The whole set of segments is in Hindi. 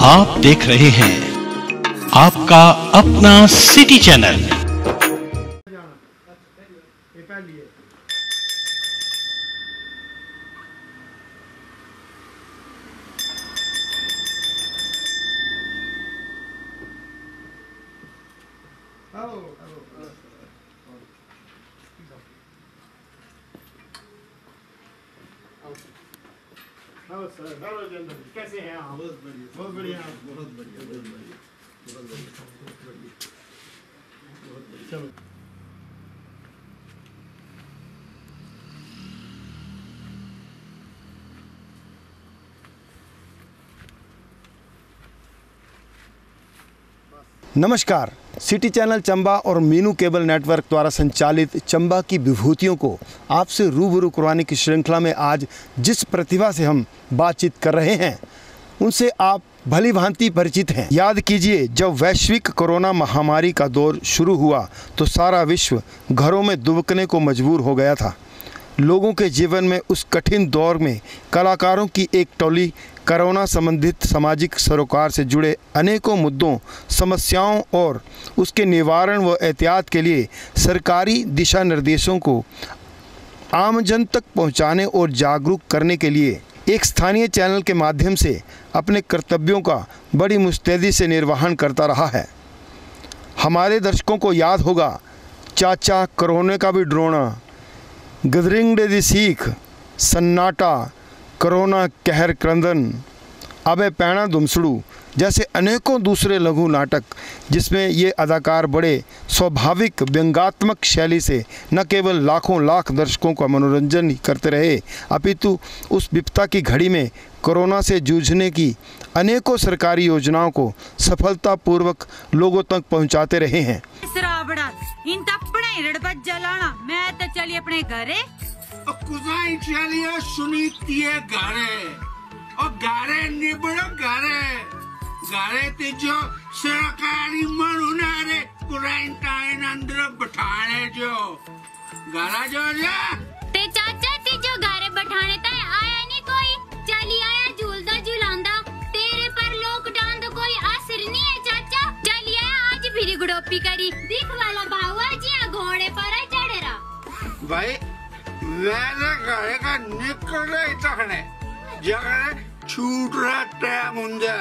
आप देख रहे हैं आपका अपना सिटी चैनल। कैसे हैं आप? बहुत बढ़िया, बहुत बढ़िया, बहुत बढ़िया, बहुत बढ़िया, बहुत बढ़िया, बहुत बढ़िया, बहुत बढ़िया। चलो नमस्कार। सिटी चैनल चंबा और मीनू केबल नेटवर्क द्वारा संचालित चंबा की विभूतियों को आपसे रूबरू करवाने की श्रृंखला में आज जिस प्रतिभा से हम बातचीत कर रहे हैं उनसे आप भली भांति परिचित हैं। याद कीजिए, जब वैश्विक कोरोना महामारी का दौर शुरू हुआ तो सारा विश्व घरों में दुबकने को मजबूर हो गया था। लोगों के जीवन में उस कठिन दौर में कलाकारों की एक टोली कोरोना संबंधित सामाजिक सरोकार से जुड़े अनेकों मुद्दों, समस्याओं और उसके निवारण व एहतियात के लिए सरकारी दिशा निर्देशों को आमजन तक पहुंचाने और जागरूक करने के लिए एक स्थानीय चैनल के माध्यम से अपने कर्तव्यों का बड़ी मुस्तैदी से निर्वहन करता रहा है। हमारे दर्शकों को याद होगा, चाचा कोरोना का भी ड्रोना, गदरिंग दे दी सीख, सन्नाटा, कोरोना कहर क्रंदन, अबे पैणा दुमसड़ू जैसे अनेकों दूसरे लघु नाटक जिसमें ये अदाकार बड़े स्वाभाविक व्यंग्यात्मक शैली से न केवल लाखों लाख दर्शकों का मनोरंजन ही करते रहे अपितु उस विपदा की घड़ी में कोरोना से जूझने की अनेकों सरकारी योजनाओं को सफलतापूर्वक लोगों तक पहुंचाते रहे हैं। इन मैं तो चली अपने घरे कुजाई चलिए सुनीतिए गारे और गारे निबड़ो गारे ते जो सरकारी मनुनारे क्वारंटाइन अंदर बैठाने जो गारा जो ते चाचा ते जो गारे बैठाने ता आया नहीं कोई, चली आया झूलदा झुलांदा, तेरे पर लॉकडाउन तो कोई असर नहीं है चाचा। चली आया आज फिर गुड़ोपी करी, दिख वाला बाहुआ जी घोड़े पर चढ़े रहा। भाई मेरे घरे का निकल रहे तखने जगह छूट रहा टाइम हुंदा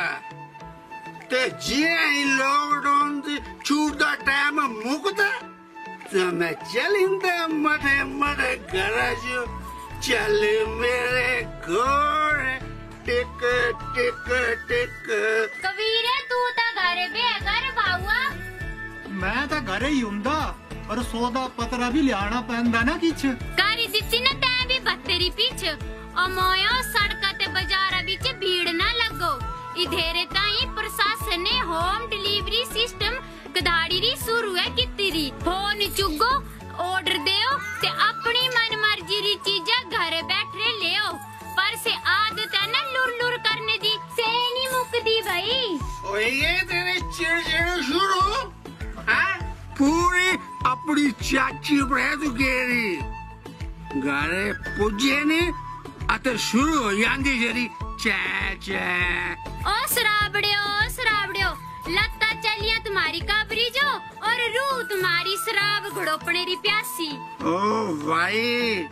ते जे लॉकडाउन से छूट दा टाइम मुकदा तो मैं चलिंदा मठे मठे घर जो चल मेरे घोड़े टिक टिक टिक। कबीरे तू ता घरे बेघर बाहुआ? मैं तो घरे ही हुंदा और सौदा पतरा भी लियाना पैंदा ना किछ कारी दित्ती ना तै भी बत्तेरी पीछ ओ मोयो सड़क ते बाजार बीच भीड़ ना लगो। इधेरे ताई प्रशासन ने होम डिलीवरी सिस्टम कदाड़ी री शुरू है कित्ती री। फोन चुगो, ऑर्डर देओ ते अपनी मन मर्जी री चीजा घरे बैठे लेओ। पर से आदत है ना लुर लुर करने दी से नहीं मुकदी भाई। ओए ये तेरे चिड़चिड़ शुरू हाँ पूरी अपनी चाची पर तू गेरी घरे पुजे ने अते शुरू हो जाती जरी चे चे। ओ सराबड़ियो लत्ता चलिया तुम्हारी काबरी जो और रू तुम्हारी शराब घड़ोपने री प्यासी। ओ भाई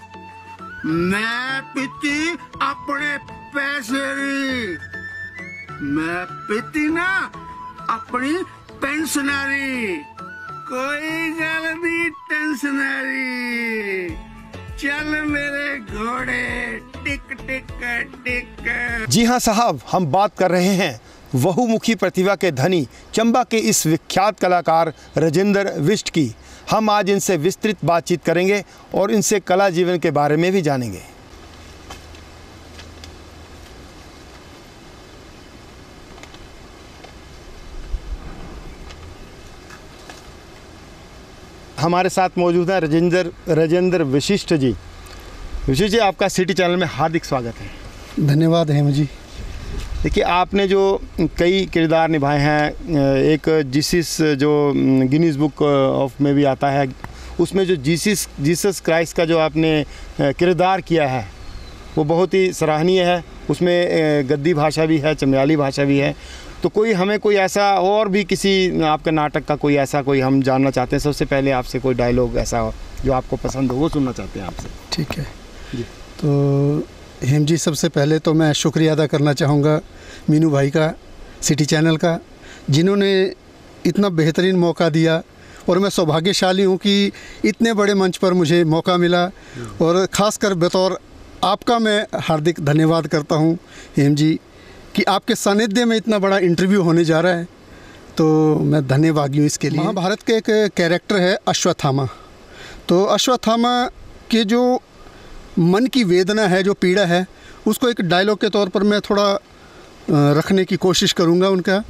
मैं पीती अपने पैसे री, मैं पीती ना अपनी पेंशनरी, कोई गल नहीं टेंशनरी, चल मेरे घोड़े टिक टिक टिक। जी हाँ साहब, हम बात कर रहे हैं बहुमुखी प्रतिभा के धनी चंबा के इस विख्यात कलाकार राजेंद्र विष्ट की। हम आज इनसे विस्तृत बातचीत करेंगे और इनसे कला जीवन के बारे में भी जानेंगे। हमारे साथ मौजूद हैं राजेंद्र विशिष्ट जी। विशिष्ट जी, आपका सिटी चैनल में हार्दिक स्वागत है। धन्यवाद हेम जी। देखिए, आपने जो कई किरदार निभाए हैं, एक जीसस जो गिनीज बुक ऑफ में भी आता है, उसमें जो जीसस क्राइस्ट का जो आपने किरदार किया है वो बहुत ही सराहनीय है। उसमें गद्दी भाषा भी है, चमयाली भाषा भी है। तो कोई हमें कोई ऐसा और भी किसी आपके नाटक का कोई ऐसा कोई हम जानना चाहते हैं, सबसे पहले आपसे कोई डायलॉग ऐसा हो जो आपको पसंद हो वो सुनना चाहते हैं आपसे। ठीक है जी। तो हेम जी, सबसे पहले तो मैं शुक्रिया अदा करना चाहूँगा मीनू भाई का, सिटी चैनल का, जिन्होंने इतना बेहतरीन मौका दिया, और मैं सौभाग्यशाली हूँ कि इतने बड़े मंच पर मुझे मौका मिला, और ख़ासकर बतौर आपका मैं हार्दिक धन्यवाद करता हूँ हेम जी कि आपके सानिध्य में इतना बड़ा इंटरव्यू होने जा रहा है, तो मैं धन्यवादी हूँ इसके लिए। महाभारत के एक कैरेक्टर है अश्वत्थामा, तो अश्वत्थामा के जो मन की वेदना है, जो पीड़ा है, उसको एक डायलॉग के तौर पर मैं थोड़ा रखने की कोशिश करूँगा उनका,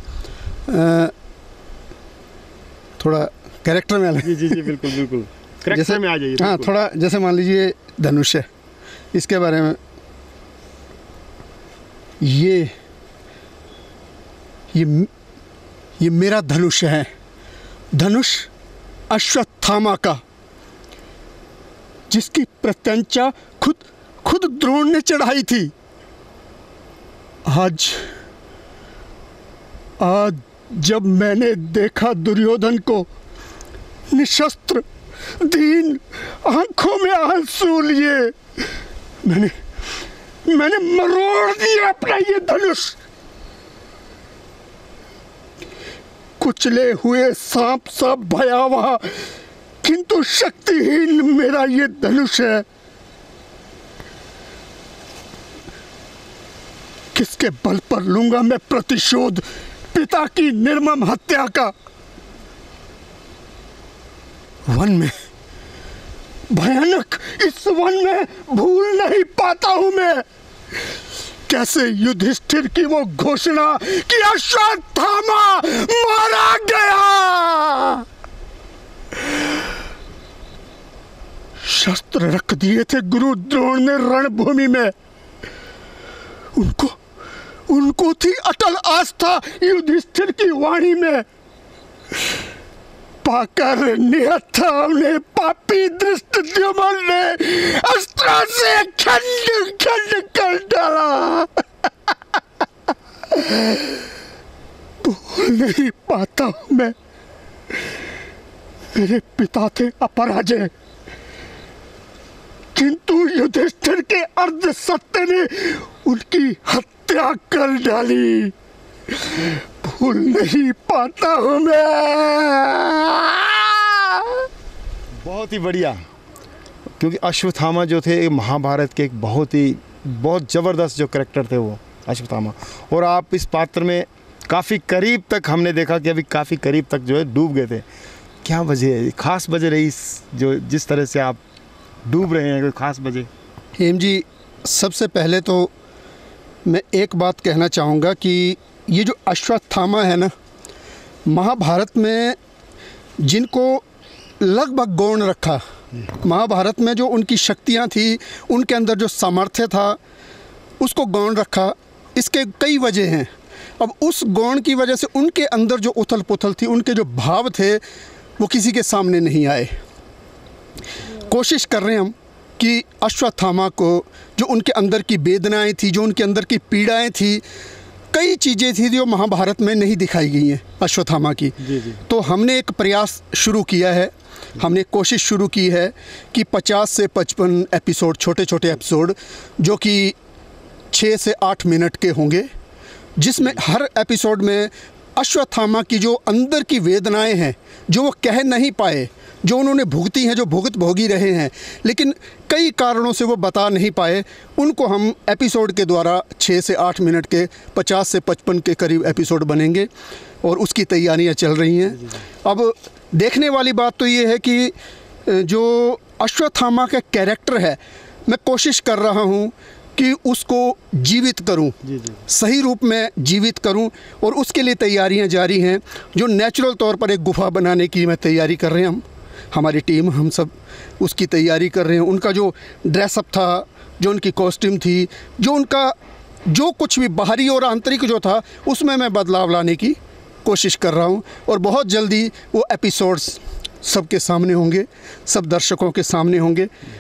थोड़ा कैरेक्टर में जी जी जी बिल्कुल बिल्कुल कैरेक्टर में आ जाइए। हाँ, थोड़ा जैसे मान लीजिए धनुष है, इसके बारे में, ये मेरा धनुष है, धनुष अश्वत्थामा का, जिसकी प्रत्यंचा खुद द्रोण ने चढ़ाई थी। आज जब मैंने देखा दुर्योधन को निशस्त्र, दीन, आंखों में आंसू लिए, मैंने मरोड़ दिया अपना ये धनुष। कुचले हुए सांप सा भयावह किंतु शक्तिहीन मेरा ये धनुष है। किसके बल पर लूंगा मैं प्रतिशोध पिता की निर्मम हत्या का। वन में, भयानक इस वन में भूल नहीं पाता हूं मैं कैसे युधिष्ठिर की वो घोषणा कि अश्वत्थामा मारा गया। शस्त्र रख दिए थे गुरु द्रोण ने रणभूमि में, उनको थी अटल आस्था युधिष्ठिर की वाणी में। पाकर निहत्था ने पापी धृष्टद्युम्न ने अस्त्रों से खंड खंड कर डाला। भूल नहीं पाता हूं मैं, मेरे पिता थे अपराजय, किंतु युधिष्ठिर के अर्ध सत्य ने उनकी हत्या कर डाली। भूल नहीं पाता हूं मैं। बहुत ही बढ़िया, क्योंकि अश्वत्थामा जो थे महाभारत के एक बहुत ज़बरदस्त जो कैरेक्टर थे वो अश्वत्थामा, और आप इस पात्र में काफ़ी करीब तक हमने देखा कि अभी काफ़ी करीब तक जो है डूब गए थे। क्या वजह है, खास वजह रही जो जिस तरह से आप डूब रहे हैं, कोई खास वजह? हेम जी, सबसे पहले तो मैं एक बात कहना चाहूँगा कि ये जो अश्वत्थामा है ना, महाभारत में जिनको लगभग गौण रखा, महाभारत में जो उनकी शक्तियाँ थी, उनके अंदर जो सामर्थ्य था, उसको गौण रखा। इसके कई वजह हैं। अब उस गौण की वजह से उनके अंदर जो उथल पुथल थी, उनके जो भाव थे, वो किसी के सामने नहीं आए। कोशिश कर रहे हैं हम कि अश्वत्थामा को, जो उनके अंदर की वेदनाएं थी, जो उनके अंदर की पीड़ाएं थी, कई चीज़ें थी जो महाभारत में नहीं दिखाई गई हैं अश्वत्थामा की। जी। तो हमने एक प्रयास शुरू किया है, हमने कोशिश शुरू की है कि 50 से 55 एपिसोड, छोटे छोटे एपिसोड, जो कि 6 से 8 मिनट के होंगे, जिसमें हर एपिसोड में अश्वत्थामा की जो अंदर की वेदनाएं हैं, जो वो कह नहीं पाए, जो उन्होंने भुगती हैं, जो भोगी रहे हैं, लेकिन कई कारणों से वो बता नहीं पाए, उनको हम एपिसोड के द्वारा 6 से 8 मिनट के 50 से 55 के करीब एपिसोड बनेंगे, और उसकी तैयारियां चल रही हैं। अब देखने वाली बात तो ये है कि जो अश्वत्थामा का कैरेक्टर है, मैं कोशिश कर रहा हूँ कि उसको जीवित करूं, सही रूप में जीवित करूं, और उसके लिए तैयारियां जारी हैं। जो नेचुरल तौर पर एक गुफा बनाने की मैं तैयारी कर रहे हैं, हमारी टीम, हम सब उसकी तैयारी कर रहे हैं। उनका जो ड्रेसअप था, जो उनकी कॉस्ट्यूम थी, जो उनका जो कुछ भी बाहरी और आंतरिक जो था, उसमें मैं बदलाव लाने की कोशिश कर रहा हूं, और बहुत जल्दी वो एपिसोड्स सबके सामने होंगे, सब दर्शकों के सामने होंगे।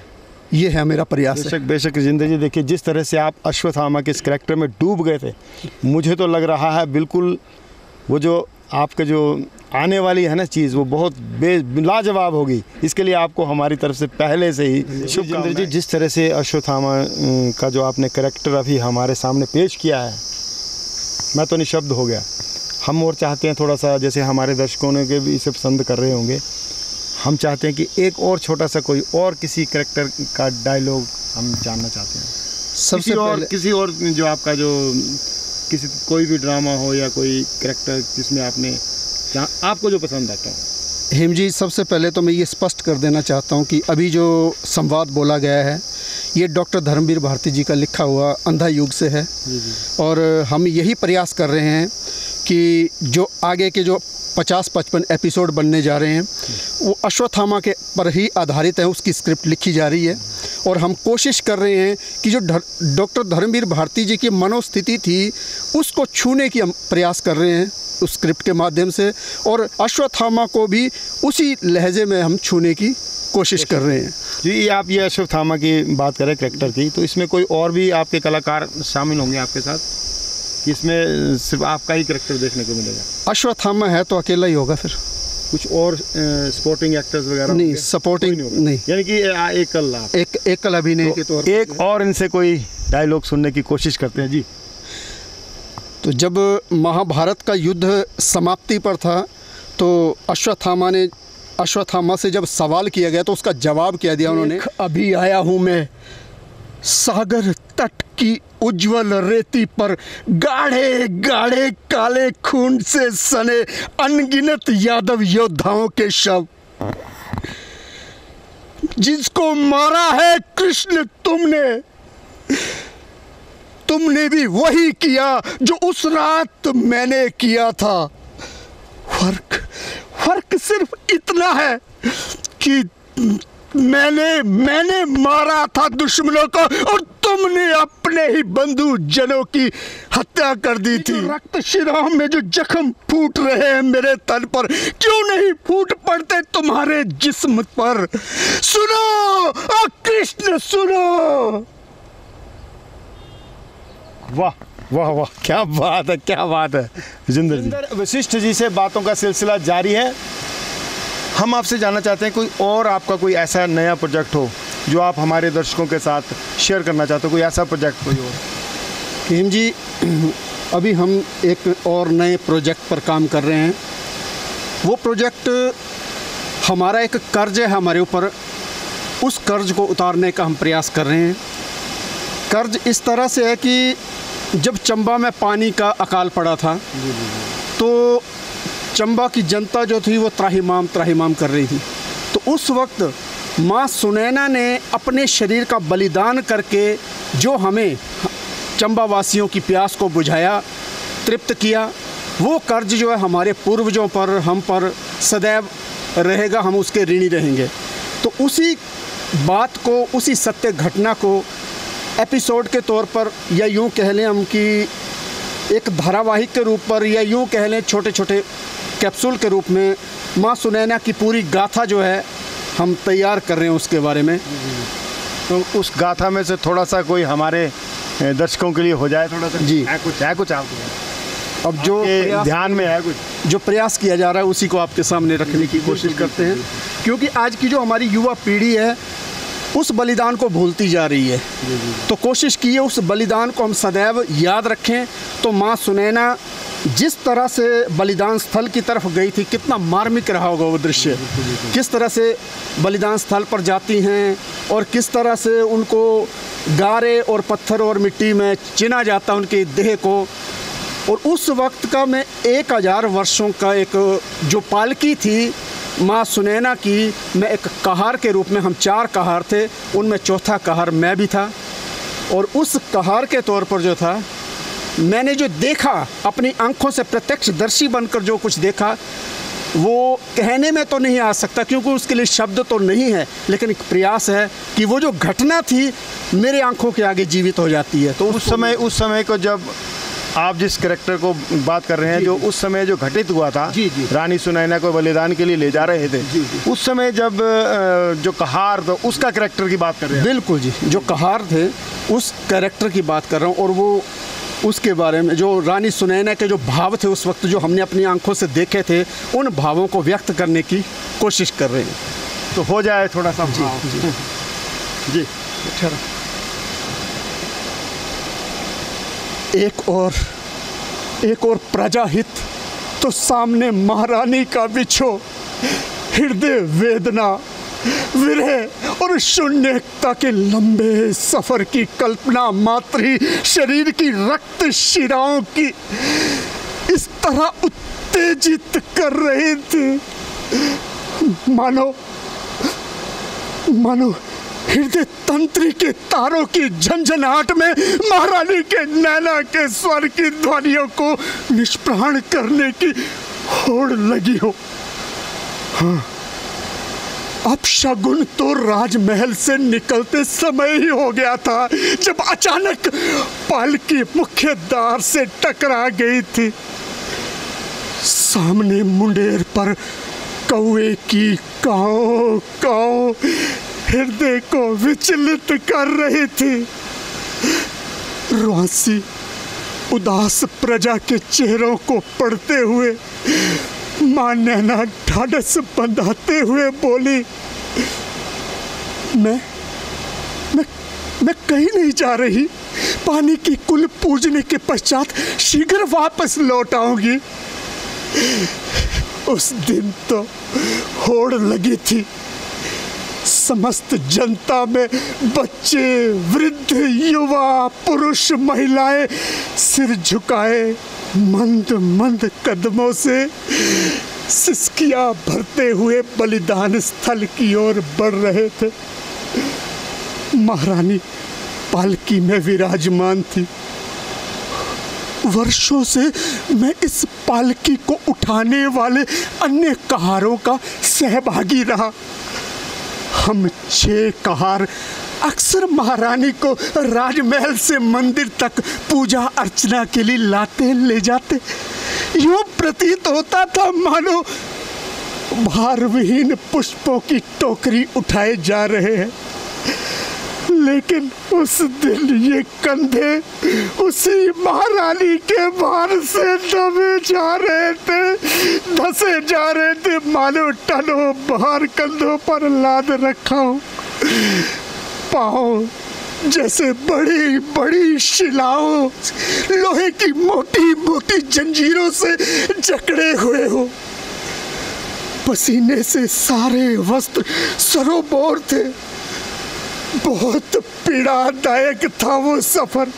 ये है मेरा प्रयास है। बेशक बेशक जिंदर जी, देखिए जिस तरह से आप अश्वत्थामा के इस करैक्टर में डूब गए थे, मुझे तो लग रहा है बिल्कुल वो जो आपके जो आने वाली है ना चीज़, वो बहुत लाजवाब होगी। इसके लिए आपको हमारी तरफ से पहले से ही शुभकामनाएं। जी, जिस तरह से अश्वत्थामा का जो आपने करैक्टर अभी हमारे सामने पेश किया है, मैं तो निशब्द हो गया। हम और चाहते हैं थोड़ा सा, जैसे हमारे दर्शकों ने भी इसे पसंद कर रहे होंगे, हम चाहते हैं कि एक और छोटा सा कोई और किसी करैक्टर का डायलॉग हम जानना चाहते हैं। सबसे पहले किसी और जो आपका जो किसी कोई भी ड्रामा हो या कोई करैक्टर जिसमें आपने आपको जो पसंद आता है। हेम जी, सबसे पहले तो मैं ये स्पष्ट कर देना चाहता हूँ कि अभी जो संवाद बोला गया है ये डॉक्टर धर्मवीर भारती जी का लिखा हुआ अंधा युग से है। और हम यही प्रयास कर रहे हैं कि जो आगे के जो 50-55 एपिसोड बनने जा रहे हैं वो अश्वत्थामा के पर ही आधारित है, उसकी स्क्रिप्ट लिखी जा रही है। और हम कोशिश कर रहे हैं कि जो डॉक्टर धर्मवीर भारती जी की मनोस्थिति थी उसको छूने की हम प्रयास कर रहे हैं उस स्क्रिप्ट के माध्यम से, और अश्वत्थामा को भी उसी लहजे में हम छूने की कोशिश कर रहे हैं। जी, आप ये अश्वत्थामा की बात करें करैक्टर की, तो इसमें कोई और भी आपके कलाकार शामिल होंगे आपके साथ, इसमें सिर्फ आपका ही करैक्टर देखने को मिलेगा? अश्वत्थामा है तो अकेला ही होगा, फिर कुछ और सपोर्टिंग एक्टर्स वगैरह नहीं? सपोर्टिंग नहीं, यानी कि एकल अभिनय के तौर पर। एक और इनसे कोई डायलॉग सुनने की कोशिश करते हैं। जी, तो जब महाभारत का युद्ध समाप्ति पर था तो अश्वत्थामा से जब सवाल किया गया तो उसका जवाब क्या दिया उन्होंने? अभी आया हूँ मैं सागर तट की उज्जवल रेती पर, गाढ़े गाढ़े काले खून से सने अनगिनत यादव योद्धाओं के शव, जिसको मारा है कृष्ण तुमने भी वही किया जो उस रात मैंने किया था। फर्क सिर्फ इतना है कि मैंने मारा था दुश्मनों को और तुमने अपने ही बंधु जनों की हत्या कर दी थी। रक्त शिराओं में जो जख्म फूट रहे हैं मेरे तन पर, क्यों नहीं फूट पड़ते तुम्हारे जिस्म पर? सुनो कृष्ण, सुनो। वाह वाह वाह, क्या बात है, क्या बात है। जिंदर वशिष्ठ जी से बातों का सिलसिला जारी है। हम आपसे जानना चाहते हैं कोई और आपका कोई ऐसा नया प्रोजेक्ट हो जो आप हमारे दर्शकों के साथ शेयर करना चाहते हो, कोई ऐसा प्रोजेक्ट कोई और? हेम जी, अभी हम एक और नए प्रोजेक्ट पर काम कर रहे हैं। वो प्रोजेक्ट हमारा एक कर्ज है हमारे ऊपर, उस कर्ज को उतारने का हम प्रयास कर रहे हैं। कर्ज इस तरह से है कि जब चंबा में पानी का अकाल पड़ा था तो चंबा की जनता जो थी वो त्राहिमाम कर रही थी। तो उस वक्त माँ सुनैना ने अपने शरीर का बलिदान करके जो हमें चंबा वासियों की प्यास को बुझाया, तृप्त किया, वो कर्ज जो है हमारे पूर्वजों पर, हम पर सदैव रहेगा, हम उसके ऋणी रहेंगे। तो उसी बात को, उसी सत्य घटना को एपिसोड के तौर पर, या यूँ कह लें हम कि एक धारावाहिक के रूप पर, या यूँ कह लें छोटे छोटे कैप्सूल के रूप में माँ सुनैना की पूरी गाथा जो है हम तैयार कर रहे हैं उसके बारे में। तो उस गाथा में से थोड़ा सा कोई हमारे दर्शकों के लिए हो जाए थोड़ा सा? जी, है कुछ आपको अब जो ध्यान में है, कुछ जो प्रयास किया जा रहा है उसी को आपके सामने रखने की कोशिश करते हैं, क्योंकि आज की जो हमारी युवा पीढ़ी है उस बलिदान को भूलती जा रही है। तो कोशिश की है उस बलिदान को हम सदैव याद रखें। तो माँ सुनैना जिस तरह से बलिदान स्थल की तरफ गई थी, कितना मार्मिक रहा होगा वो दृश्य, किस तरह से बलिदान स्थल पर जाती हैं और किस तरह से उनको गारे और पत्थर और मिट्टी में चिना जाता उनकी देह को। और उस वक्त का मैं 1000 वर्षों का एक जो पालकी थी माँ सुनैना की, मैं एक कहार के रूप में, हम 4 कहार थे, उनमें चौथा कहार मैं भी था। और उस कहार के तौर पर जो था, मैंने जो देखा, अपनी आंखों से प्रत्यक्षदर्शी बनकर जो कुछ देखा, वो कहने में तो नहीं आ सकता क्योंकि उसके लिए शब्द तो नहीं है, लेकिन एक प्रयास है कि वो जो घटना थी मेरे आंखों के आगे जीवित हो जाती है। तो उस समय को जब आप जिस कैरेक्टर को बात कर रहे हैं, जो उस समय जो घटित हुआ था, जी, जी। रानी सुनैना को बलिदान के लिए ले जा रहे थे, जी, जी। उस समय जब जो कहार था उसका कैरेक्टर की बात कर रहे हैं। बिल्कुल जी, जो कहार थे उस कैरेक्टर की बात कर रहा हूँ। और वो उसके बारे में जो रानी सुनैना के जो भाव थे उस वक्त, जो हमने अपनी आंखों से देखे थे, उन भावों को व्यक्त करने की कोशिश कर रहे हैं। तो हो जाए थोड़ा सा। जी जी जी। एक और प्रजाहित तो सामने महारानी का बिछो, हृदय वेदना, विरह और शून्यता के लंबे सफर की कल्पना मात्र ही शरीर की रक्त शिराओं की इस तरह उत्तेजित कर रहे थे, मानो हृदय तंत्री के तारों की झंझनाहट में महारानी के नैना के स्वर की ध्वनियों को निष्प्राण करने की होड़ लगी हो। हाँ, अब शगुन तो राजमहल से निकलते समय ही हो गया था, जब अचानक पालकी मुख्य द्वार से टकरा गई थी। सामने मुंडेर पर कौवे की काओ काओ हृदय को विचलित कर रही थी। रुआसी उदास प्रजा के चेहरों को पढ़ते हुए मां नैना ढाढ़स बंधाते हुए बोली, मैं कहीं नहीं जा रही। पानी की कुल पूजने के पश्चात शीघ्र वापस लौट आऊंगी। उस दिन तो होड़ लगी थी। समस्त जनता में बच्चे, वृद्ध, युवा, पुरुष, महिलाएं सिर झुकाए मंद मंद कदमों से सिसकियां भरते हुए बलिदान स्थल की ओर बढ़ रहे थे। महारानी पालकी में विराजमान थी। वर्षों से मैं इस पालकी को उठाने वाले अन्य कहारों का सहभागी रहा। हम 6 कहार अक्सर महारानी को राजमहल से मंदिर तक पूजा अर्चना के लिए लाते ले जाते। यूं प्रतीत होता था मानो भारविहीन पुष्पों की टोकरी उठाए जा रहे हैं। लेकिन उस दिन ये कंधे उसी महारानी के भार से दबे जा रहे थे, धसे जा रहे थे, मानो टनों भार कंधों पर लाद रखा हो। पाँव जैसे बड़ी बड़ी शिलाओं, लोहे की मोटी मोटी जंजीरों से जकड़े हुए हो। पसीने से सारे वस्त्र सरोबोर थे। बहुत पीड़ादायक था वो सफर।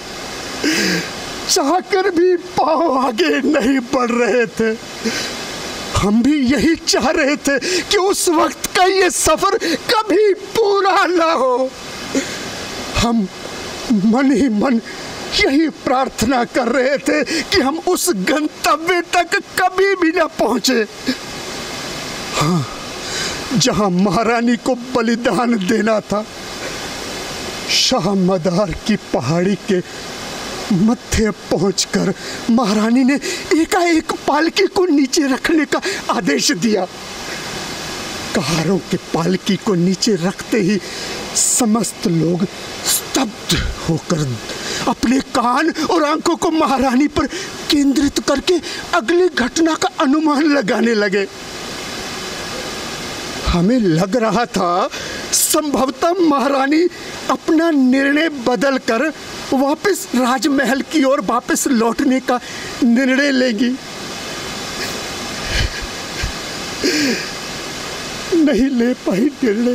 चाहकर भी पाँव आगे नहीं बढ़ रहे थे। हम भी यही चाह रहे थे कि उस वक्त का ये सफर कभी पूरा ना हो। हम मन ही मन यही प्रार्थना कर रहे थे कि हम उस गंतव्य तक कभी भी ना पहुंचे। हाँ, जहां महारानी को बलिदान देना था, शाह मदार की पहाड़ी के मध्य पहुंचकर महारानी ने एकाएक पालकी को नीचे रखने का आदेश दिया। कहारों के पालकी को नीचे रखते ही समस्त लोग स्तब्ध होकर अपने कान और आंखों को महारानी पर केंद्रित करके अगली घटना का अनुमान लगाने लगे। हमें लग रहा था संभवतः महारानी अपना निर्णय बदलकर वापस राजमहल की ओर वापस लौटने का निर्णय लेगी। नहीं ले पाई निर्णय।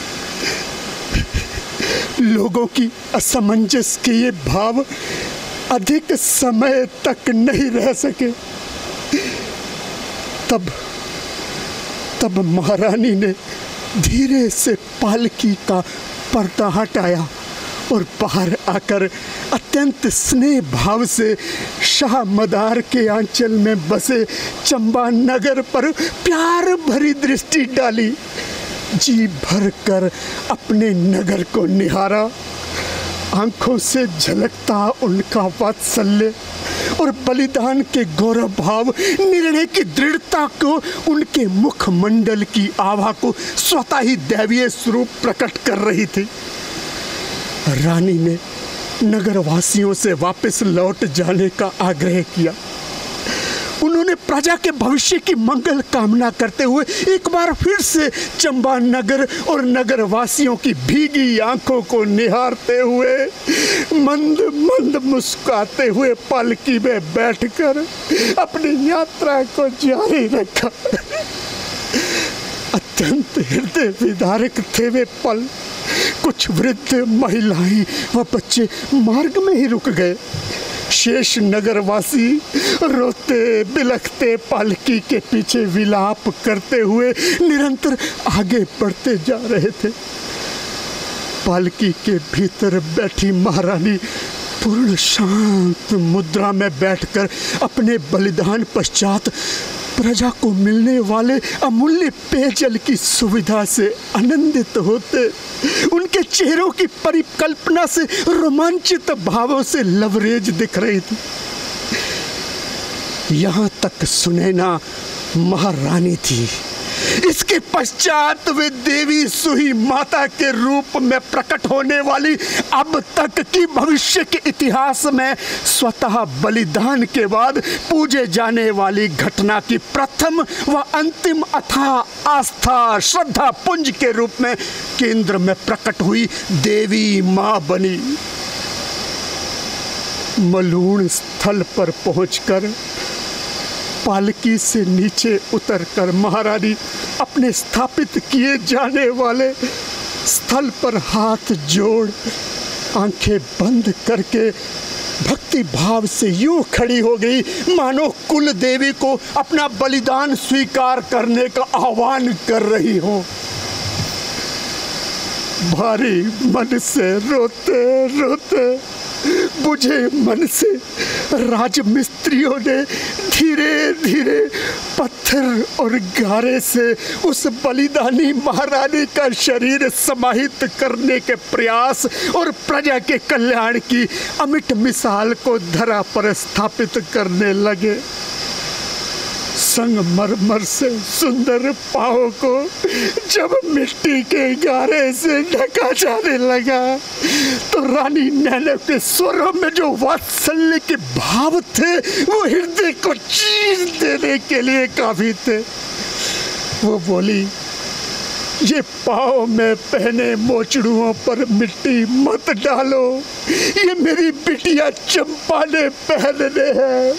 लोगों की असमंजस के ये भाव अधिक समय तक नहीं रह सके। तब महारानी ने धीरे से पालकी का पर्दा हटाया और बाहर आकर अत्यंत स्नेह भाव से शाह मदार के आंचल में बसे चंबा नगर पर प्यार भरी दृष्टि डाली। जी भर कर अपने नगर को निहारा। आंखों से झलकता उनका वात्सल्य और बलिदान के गौरव भाव, निर्णय की दृढ़ता को, उनके मुखमंडल की आभा को स्वतः ही दैवीय स्वरूप प्रकट कर रही थी। रानी ने नगरवासियों से वापस लौट जाने का आग्रह किया। उन्होंने प्रजा के भविष्य की मंगल कामना करते हुए एक बार फिर से चंबा नगर और नगरवासियों की भीगी आंखों को निहारते हुए मंद मंद मुस्कुराते हुए पालकी में बैठकर अपनी यात्रा को जारी रखा। अत्यंत हृदय विदारक थे वे पल। कुछ वृद्ध महिलाएं व बच्चे मार्ग में ही रुक गए। शेष नगरवासी रोते बिलखते पालकी के पीछे विलाप करते हुए निरंतर आगे बढ़ते जा रहे थे। पालकी के भीतर बैठी महारानी पूर्ण शांत मुद्रा में बैठकर अपने बलिदान पश्चात प्रजा को मिलने वाले अमूल्य पेयजल की सुविधा से आनंदित होते उनके चेहरों की परिकल्पना से रोमांचित भावों से लवरेज दिख रही थी। यहाँ तक सुनैना महारानी थी। इसके पश्चात वे देवी सुही माता के रूप में प्रकट होने वाली अब तक की भविष्य के इतिहास में स्वतः बलिदान के बाद पूजे जाने वाली घटना की प्रथम व अंतिम अथाह आस्था श्रद्धा पुंज के रूप में केंद्र में प्रकट हुई देवी मां बनी। मलूण स्थल पर पहुंचकर पालकी से नीचे उतरकर महारानी अपने स्थापित किए जाने वाले स्थल पर हाथ जोड़ आंखें बंद करके भक्ति भाव से यूं खड़ी हो गई मानो कुल देवी को अपना बलिदान स्वीकार करने का आह्वान कर रही हो। भारी मन से रोते रोते बुझे मन से राजमिस्त्रियों ने धीरे धीरे पत्थर और गारे से उस बलिदानी महारानी का शरीर समाहित करने के प्रयास और प्रजा के कल्याण की अमिट मिसाल को धरा पर स्थापित करने लगे। संगमरमर से सुंदर पांव को जब मिट्टी के गारे से ढका जाने लगा तो रानी नैना के स्वरों में जो वात्सल्य के भाव थे वो हृदय को चीर देने के लिए काफी थे। वो बोली, ये पांव में पहने मोचड़ुओं पर मिट्टी मत डालो, ये मेरी बिटिया चंपा ने पहनने हैं।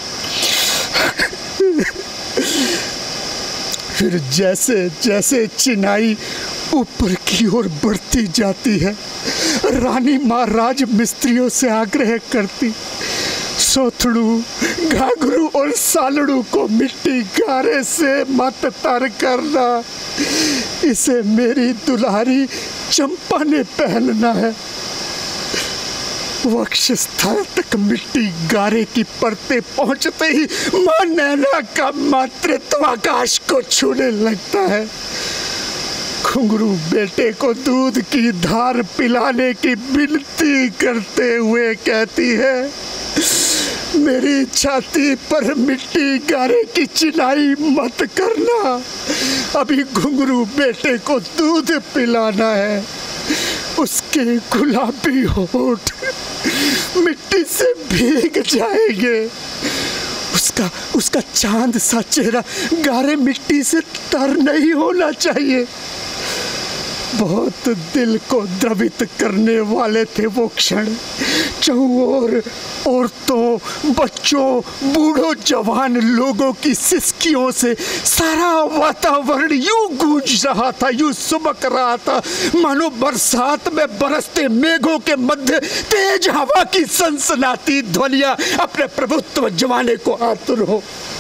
फिर जैसे जैसे चिनाई ऊपर की ओर बढ़ती जाती है रानी महाराज मिस्त्रियों से आग्रह करती, सोथड़ू घाघरू और सालड़ू को मिट्टी गारे से मत तर करना, इसे मेरी दुलारी चंपा ने पहनना है। वक्ष स्थल तक मिट्टी गारे की परतें पहुंचते ही मां नैना का मातृत्व आकाश को छूने लगता है। घुंघरू बेटे को दूध की धार पिलाने की विनती करते हुए कहती है, मेरी छाती पर मिट्टी गारे की चिनाई मत करना, अभी घुंघरू बेटे को दूध पिलाना है। उसके गुलाबी होठ मिट्टी से भीग जाएंगे, उसका चांद सा चेहरा गारे मिट्टी से तर नहीं होना चाहिए। बहुत दिल को द्रवित करने वाले थे वो क्षण। चहुओर औरतों, बच्चों, बूढ़ों, जवान लोगों की सिसकियों से सारा वातावरण यूं गूंज रहा था, यूं सुबक रहा था मानो बरसात में बरसते मेघों के मध्य तेज हवा की सनसनाती ध्वनियां अपने प्रभुत्व जमाने को आतुर हो।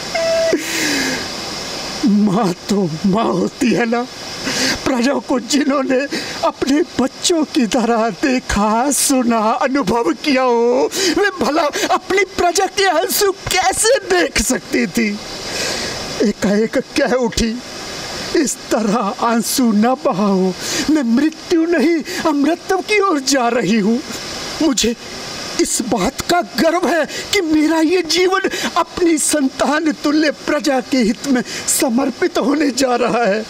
माँ तो माँ होती है ना। प्रजा को जिन्होंने अपने बच्चों की तरह देखा, सुना, अनुभव किया हो, वे भला अपनी प्रजा के आंसू कैसे देख सकती थी। एकाएक कह उठी, इस तरह आंसू न बहाओ, मैं मृत्यु नहीं अमृतत्व की ओर जा रही हूँ। इस बात का गर्व है कि मेरा ये जीवन अपनी संतान तुल्य प्रजा के हित में समर्पित होने जा रहा है।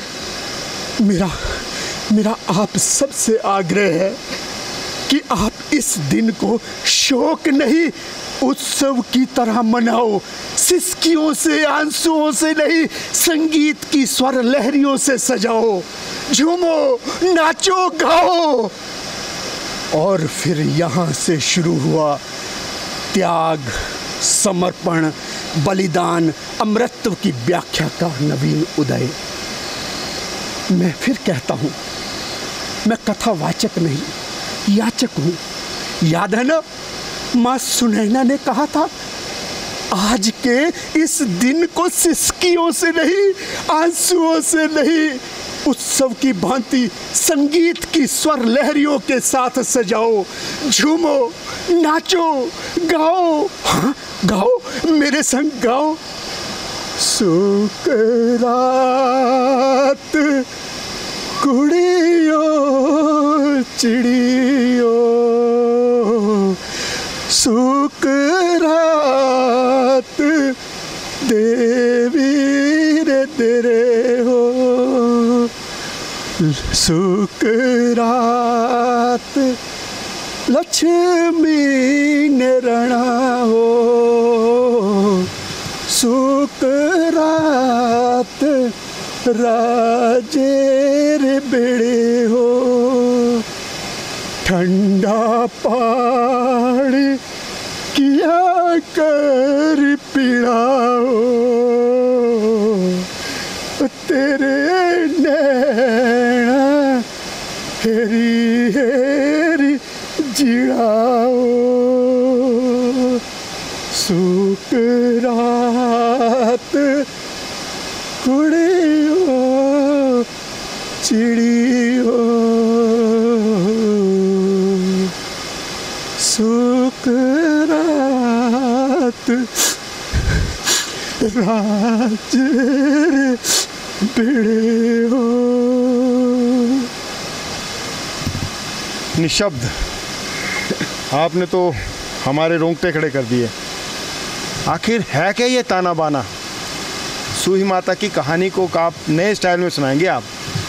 मेरा आप सबसे आग्रह है कि आप इस दिन को शोक नहीं उत्सव की तरह मनाओ, सिसकियों से आंसुओं से नहीं, संगीत की स्वर लहरियों से सजाओ, झूमो, नाचो, गाओ। और फिर यहाँ से शुरू हुआ त्याग, समर्पण, बलिदान, अमृतत्व की व्याख्या का नवीन उदय। मैं फिर कहता हूँ, मैं कथावाचक नहीं, याचक हूँ। याद है ना, माँ सुनैना ने कहा था, आज के इस दिन को सिसकियों से नहीं, आंसुओं से नहीं, उत्सव की भांति संगीत की स्वर लहरियों के साथ सजाओ, झूमो, नाचो, गाओ। हाँ, गाओ, मेरे संग गाओ। सुकरात कुड़ियो चिड़ियो, सुकरात देवी रे तेरे हो, सुकरात लक्ष्मी ने रणा हो, सुकरात राजेर बेड़े हो, ठंडा पानी किया कर पिलाओ, तेरे नैना हेरी हेरी जिड़ाओ, सुकरात कुड़ियो चिड़ियो, सुकरात राजेर बेड़े हो। निशब्द, आपने तो हमारे रोंगटे खड़े कर दिए। आखिर है क्या ये ताना बाना? सूही माता की कहानी को आप नए स्टाइल में सुनाएंगे आप?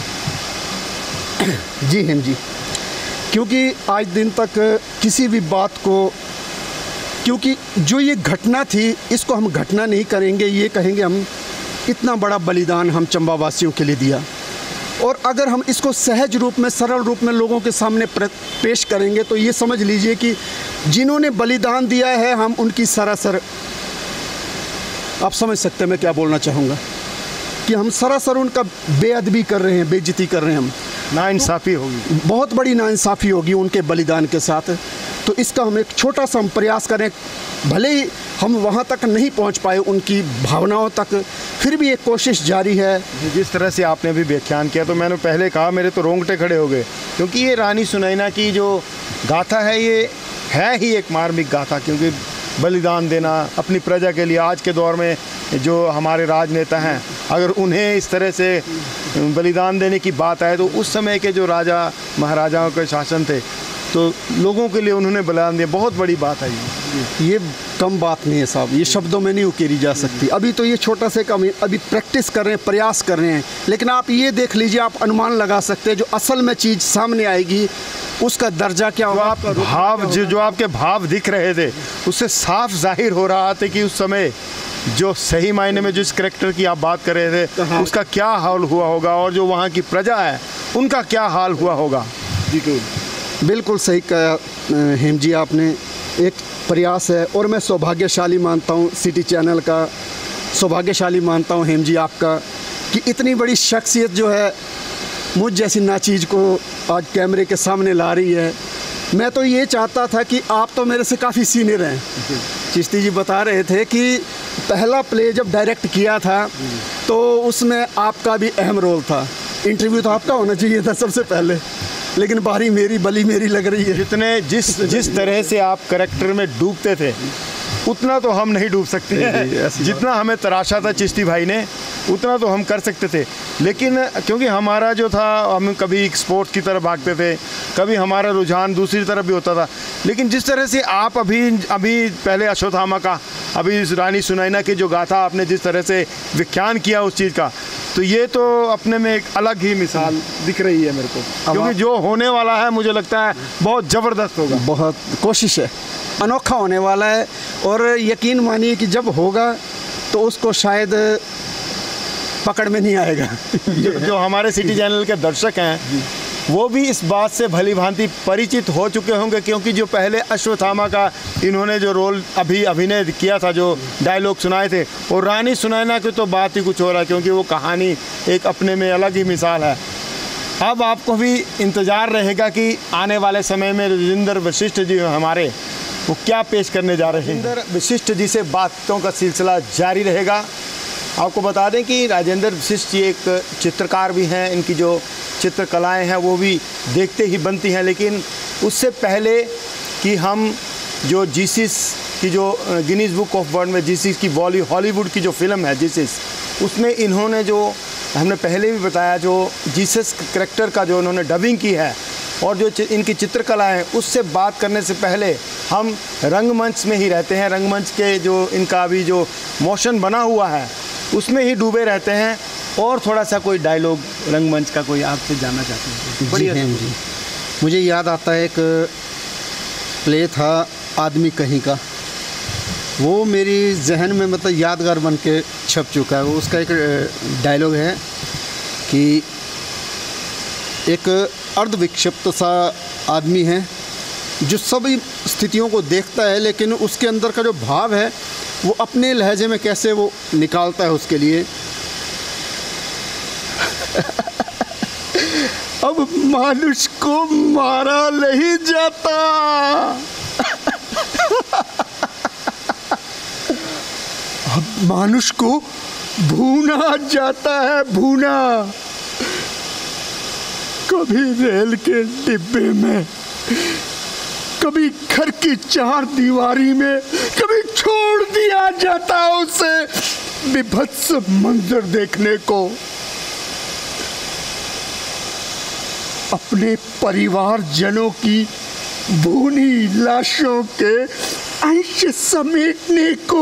जी हेम जी, क्योंकि आज दिन तक किसी भी बात को, क्योंकि जो ये घटना थी इसको हम घटना नहीं करेंगे, ये कहेंगे हम इतना बड़ा बलिदान हम चंबा वासियों के लिए दिया। और अगर हम इसको सहज रूप में, सरल रूप में लोगों के सामने पेश करेंगे तो ये समझ लीजिए कि जिन्होंने बलिदान दिया है हम उनकी सरासर, आप समझ सकते हैं मैं क्या बोलना चाहूँगा, कि हम सरासर उनका बेअदबी कर रहे हैं, बेइज्जती कर रहे हैं हम। नाइंसाफ़ी होगी, बहुत बड़ी नाइंसाफ़ी होगी उनके बलिदान के साथ। तो इसका हम एक छोटा सा हम प्रयास करें, भले ही हम वहाँ तक नहीं पहुँच पाए उनकी भावनाओं तक, फिर भी एक कोशिश जारी है। जिस तरह से आपने अभी व्याख्यान किया तो मैंने पहले कहा मेरे तो रोंगटे खड़े हो गए, क्योंकि ये रानी सुनैना की जो गाथा है ये है ही एक मार्मिक गाथा। क्योंकि बलिदान देना अपनी प्रजा के लिए, आज के दौर में जो हमारे राजनेता हैं अगर उन्हें इस तरह से बलिदान देने की बात आए तो उस समय के जो राजा महाराजाओं के शासन थे तो लोगों के लिए उन्होंने बलिदान दिया, बहुत बड़ी बात है ये कम बात नहीं है साहब, ये शब्दों में नहीं उकेरी जा सकती। अभी तो ये छोटा से कम, अभी प्रैक्टिस कर रहे हैं, प्रयास कर रहे हैं, लेकिन आप ये देख लीजिए, आप अनुमान लगा सकते हैं जो असल में चीज़ सामने आएगी उसका दर्जा क्या होगा। आपका भाव, जो आपके भाव दिख रहे थे उससे साफ जाहिर हो रहा था कि उस समय जो सही मायने में जिस करैक्टर की आप बात कर रहे थे उसका क्या हाल हुआ होगा और जो वहाँ की प्रजा है उनका क्या हाल हुआ होगा। जी बिल्कुल सही कहा हेम जी आपने, एक प्रयास है और मैं सौभाग्यशाली मानता हूँ, सिटी चैनल का सौभाग्यशाली मानता हूँ हेम जी आपका, कि इतनी बड़ी शख्सियत जो है मुझ जैसी नाचीज़ को आज कैमरे के सामने ला रही है। मैं तो ये चाहता था कि आप तो मेरे से काफ़ी सीनियर हैं, चिश्ती जी बता रहे थे कि पहला प्ले जब डायरेक्ट किया था तो उसमें आपका भी अहम रोल था, इंटरव्यू तो आपका होना चाहिए था सबसे पहले, लेकिन बारी मेरी बली मेरी लग रही है। जिस तरह से आप करैक्टर में डूबते थे उतना तो हम नहीं डूब सकते हैं, जितना हमें तराशा था चिश्ती भाई ने उतना तो हम कर सकते थे। लेकिन क्योंकि हमारा जो था, हम कभी स्पोर्ट्स की तरफ भागते थे, कभी हमारा रुझान दूसरी तरफ भी होता था। लेकिन जिस तरह से आप अभी पहले अश्वत्थामा का, अभी रानी सुनैना की जो गाथा आपने जिस तरह से व्याख्यान किया उस चीज़ का, तो ये तो अपने में एक अलग ही मिसाल दिख रही है मेरे को, क्योंकि जो होने वाला है मुझे लगता है बहुत ज़बरदस्त होगा। बहुत कोशिश है, अनोखा होने वाला है। और यकीन मानिए कि जब होगा तो उसको शायद पकड़ में नहीं आएगा। जो हमारे सिटी चैनल के दर्शक हैं वो भी इस बात से भली भांति परिचित हो चुके होंगे, क्योंकि जो पहले अश्वत्थामा का इन्होंने जो रोल अभिनय किया था, जो डायलॉग सुनाए थे, और रानी सुनैना की तो बात ही कुछ हो रहा है, क्योंकि वो कहानी एक अपने में अलग ही मिसाल है। अब आपको भी इंतज़ार रहेगा कि आने वाले समय में राजेंद्र वशिष्ठ जी हमारे वो क्या पेश करने जा रहे हैं। राजेंद्र वशिष्ठ जी से बातों का सिलसिला जारी रहेगा। आपको बता दें कि राजेंद्र वशिष्ठ जी एक चित्रकार भी हैं, इनकी जो चित्रकलाएं हैं वो भी देखते ही बनती हैं। लेकिन उससे पहले कि हम जो जीसस की जो गिनीज बुक ऑफ वर्ल्ड में जीसस की हॉलीवुड की जो फिल्म है जीसस, उसमें इन्होंने जो हमने पहले भी बताया, जो जीसस कैरेक्टर का जो उन्होंने डबिंग की है और जो इनकी चित्रकला है, उससे बात करने से पहले हम रंगमंच में ही रहते हैं। रंगमंच के जो इनका अभी जो मोशन बना हुआ है उसमें ही डूबे रहते हैं। और थोड़ा सा कोई डायलॉग रंगमंच का कोई आपसे जानना चाहते हैं? बढ़िया जी, मुझे याद आता है एक प्ले था आदमी कहीं का, वो मेरी जहन में मतलब यादगार बन के छप चुका है। उसका एक डायलॉग है कि एक अर्धविक्षिप्त सा आदमी है जो सभी स्थितियों को देखता है, लेकिन उसके अंदर का जो भाव है वो अपने लहजे में कैसे वो निकालता है उसके लिए। अब मानुष को मारा नहीं जाता, अब मानुष को भूना जाता है, भूना। कभी रेल के डिब्बे में, कभी घर की चार दीवारी में, कभी छोड़ दिया जाता है उसे विभत्स मंजर देखने को। अपने परिवारजनों की भूनी लाशों के अंश समेटने को।